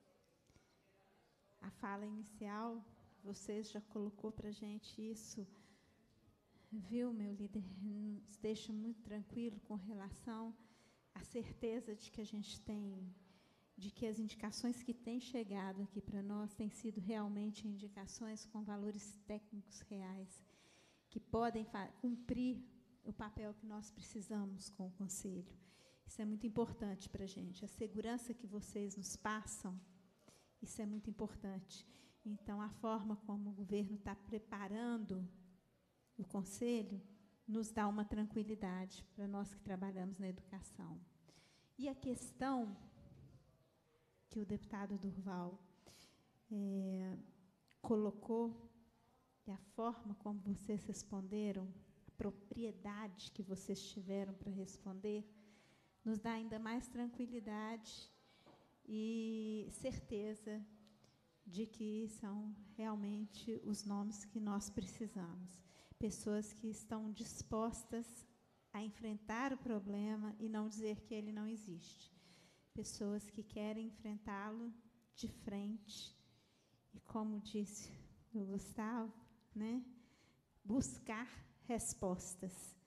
a fala inicial, vocês já colocou para a gente isso, viu, meu líder, nos deixa muito tranquilo com relação à certeza de que a gente tem, de que as indicações que têm chegado aqui para nós têm sido realmente indicações com valores técnicos reais, que podem cumprir o papel que nós precisamos com o Conselho. Isso é muito importante para a gente. A segurança que vocês nos passam, isso é muito importante. Então, a forma como o governo está preparando o Conselho nos dá uma tranquilidade para nós que trabalhamos na educação. E a questão que o deputado Durval é, colocou, e a forma como vocês responderam, a propriedade que vocês tiveram para responder, nos dá ainda mais tranquilidade e certeza de que são realmente os nomes que nós precisamos. Pessoas que estão dispostas a enfrentar o problema e não dizer que ele não existe. Pessoas que querem enfrentá-lo de frente e, como disse o Gustavo, né, buscar respostas,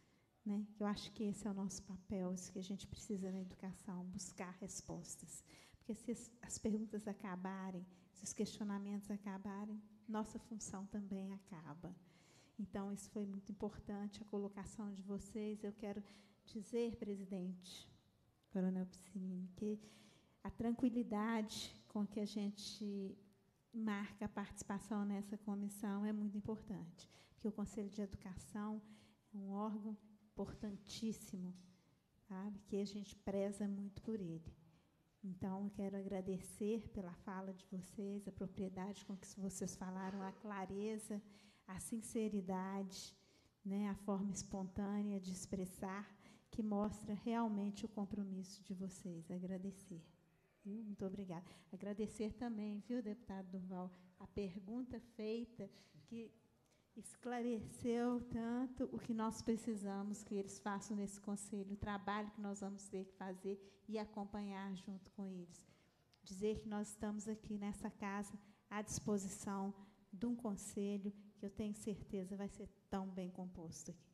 né? Eu acho que esse é o nosso papel, isso que a gente precisa na educação, buscar respostas. Porque se as, as perguntas acabarem, se os questionamentos acabarem, nossa função também acaba. Então, isso foi muito importante, a colocação de vocês. Eu quero dizer, presidente, Coronel Piscinini, que a tranquilidade com que a gente marca a participação nessa comissão é muito importante, porque o Conselho de Educação é um órgão importantíssimo, sabe, que a gente preza muito por ele. Então, eu quero agradecer pela fala de vocês, a propriedade com que vocês falaram, a clareza, a sinceridade, né, a forma espontânea de expressar, que mostra realmente o compromisso de vocês. Agradecer. Viu? Muito obrigada. Agradecer também, viu, deputado Durval, a pergunta feita, que esclareceu tanto o que nós precisamos que eles façam nesse conselho, o trabalho que nós vamos ter que fazer e acompanhar junto com eles. Dizer que nós estamos aqui nessa casa à disposição de um conselho que eu tenho certeza vai ser tão bem composto aqui.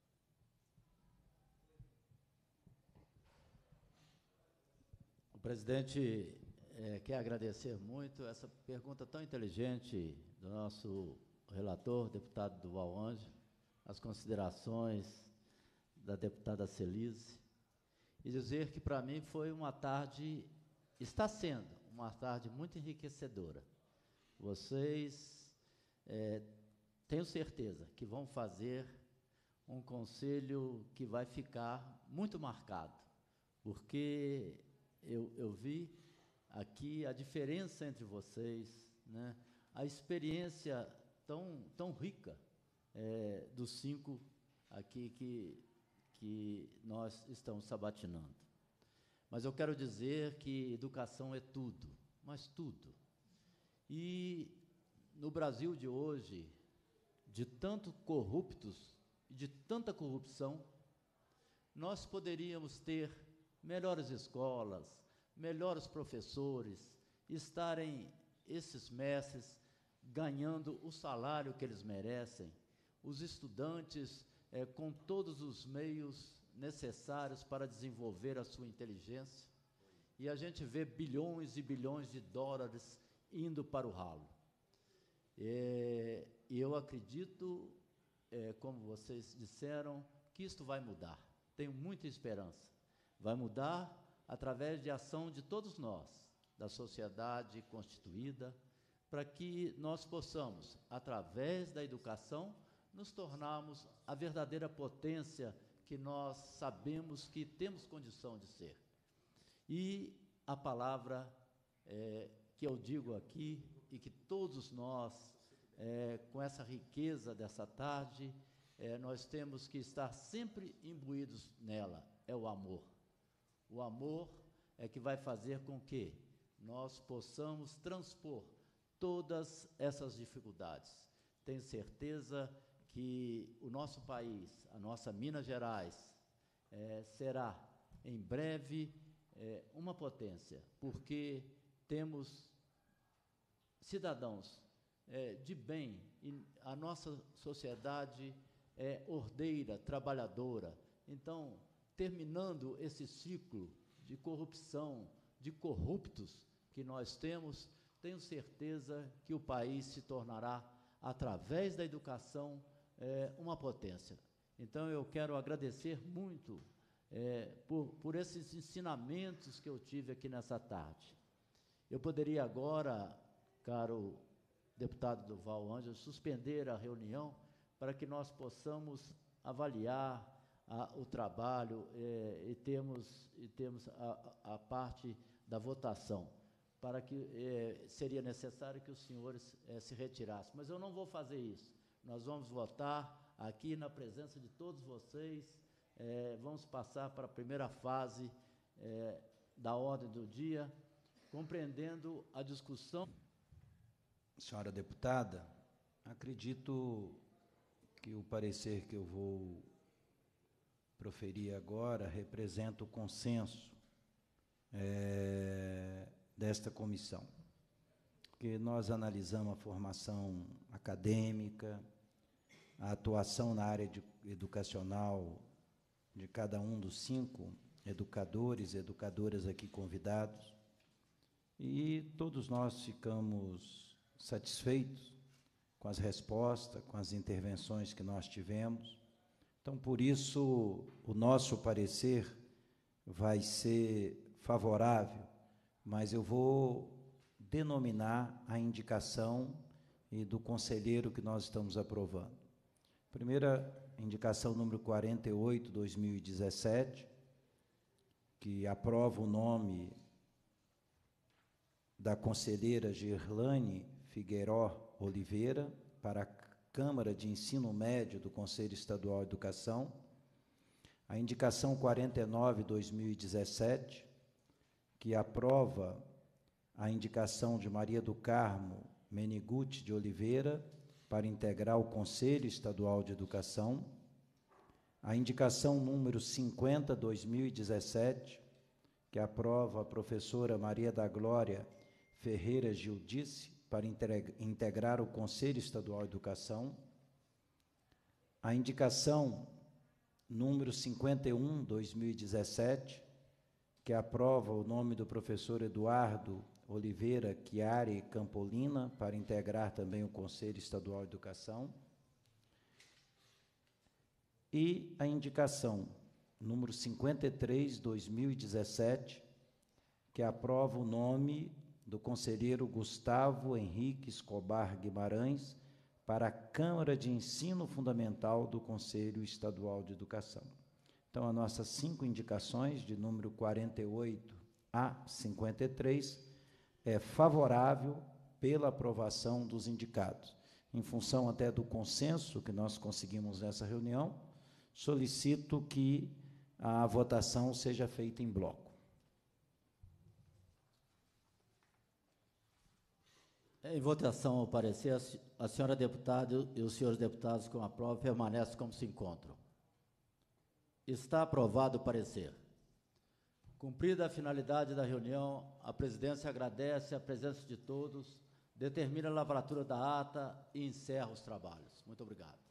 O presidente é, quer agradecer muito essa pergunta tão inteligente do nosso relator, deputado Durval Anjo, as considerações da deputada Celise, e dizer que, para mim, foi uma tarde, está sendo uma tarde muito enriquecedora. Vocês, é, tenho certeza, que vão fazer um conselho que vai ficar muito marcado, porque eu, eu vi aqui a diferença entre vocês, né, a experiência tão, tão rica é, dos cinco aqui que, que nós estamos sabatinando. Mas eu quero dizer que educação é tudo, mas tudo. E no Brasil de hoje, de tanto corruptos e de tanta corrupção, nós poderíamos ter melhores escolas, melhores professores, estarem esses mestres ganhando o salário que eles merecem, os estudantes é, com todos os meios necessários para desenvolver a sua inteligência, e a gente vê bilhões e bilhões de dólares indo para o ralo. É, e eu acredito, é, como vocês disseram, que isto vai mudar. Tenho muita esperança. Vai mudar através de ação de todos nós, da sociedade constituída, para que nós possamos, através da educação, nos tornarmos a verdadeira potência que nós sabemos que temos condição de ser. E a palavra é, que eu digo aqui, e que todos nós, é, com essa riqueza dessa tarde, é, nós temos que estar sempre imbuídos nela, é o amor. O amor é que vai fazer com que nós possamos transpor todas essas dificuldades. Tenho certeza que o nosso país, a nossa Minas Gerais, é, será, em breve, é, uma potência, porque temos cidadãos é, de bem, e a nossa sociedade é ordeira, trabalhadora. Então, terminando esse ciclo de corrupção, de corruptos que nós temos, tenho certeza que o país se tornará, através da educação, é, uma potência. Então, eu quero agradecer muito é, por, por esses ensinamentos que eu tive aqui nessa tarde. Eu poderia agora, caro deputado Durval Anjo, suspender a reunião para que nós possamos avaliar a, o trabalho é, e temos, e temos a, a parte da votação, para que é, seria necessário que os senhores é, se retirassem. Mas eu não vou fazer isso. Nós vamos votar aqui na presença de todos vocês, é, vamos passar para a primeira fase é, da ordem do dia, compreendendo a discussão. Senhora deputada, acredito que o parecer que eu vou proferir agora representa o consenso é, desta comissão, porque nós analisamos a formação acadêmica, a atuação na área de, educacional de cada um dos cinco educadores e educadoras aqui convidados, e todos nós ficamos satisfeitos com as respostas, com as intervenções que nós tivemos. Então, por isso, o nosso parecer vai ser favorável, mas eu vou denominar a indicação e do conselheiro que nós estamos aprovando. Primeira indicação número quarenta e oito, dois mil e dezessete, que aprova o nome da conselheira Gerlane Figueiró Oliveira para a Câmara de Ensino Médio do Conselho Estadual de Educação. A indicação quarenta e nove, dois mil e dezessete, que aprova a indicação de Maria do Carmo Meniguti de Oliveira para integrar o Conselho Estadual de Educação. A indicação número cinquenta, dois mil e dezessete, que aprova a professora Maria da Glória Ferreira Gildice para integrar o Conselho Estadual de Educação. A indicação número cinquenta e um, dois mil e dezessete, que aprova o nome do professor Eduardo Oliveira Chiari Campolina para integrar também o Conselho Estadual de Educação. E a indicação número cinquenta e três, dois mil e dezessete, que aprova o nome do conselheiro Gustavo Henrique Escobar Guimarães para a Câmara de Ensino Fundamental do Conselho Estadual de Educação. Então, as nossas cinco indicações, de número quarenta e oito a cinquenta e três, é favorável pela aprovação dos indicados. Em função até do consenso que nós conseguimos nessa reunião, solicito que a votação seja feita em bloco. Em votação, ao parecer, a senhora deputada e os senhores deputados com a prova permanecem como se encontram. Está aprovado o parecer. Cumprida a finalidade da reunião, a presidência agradece a presença de todos, determina a lavratura da ata e encerra os trabalhos. Muito obrigado.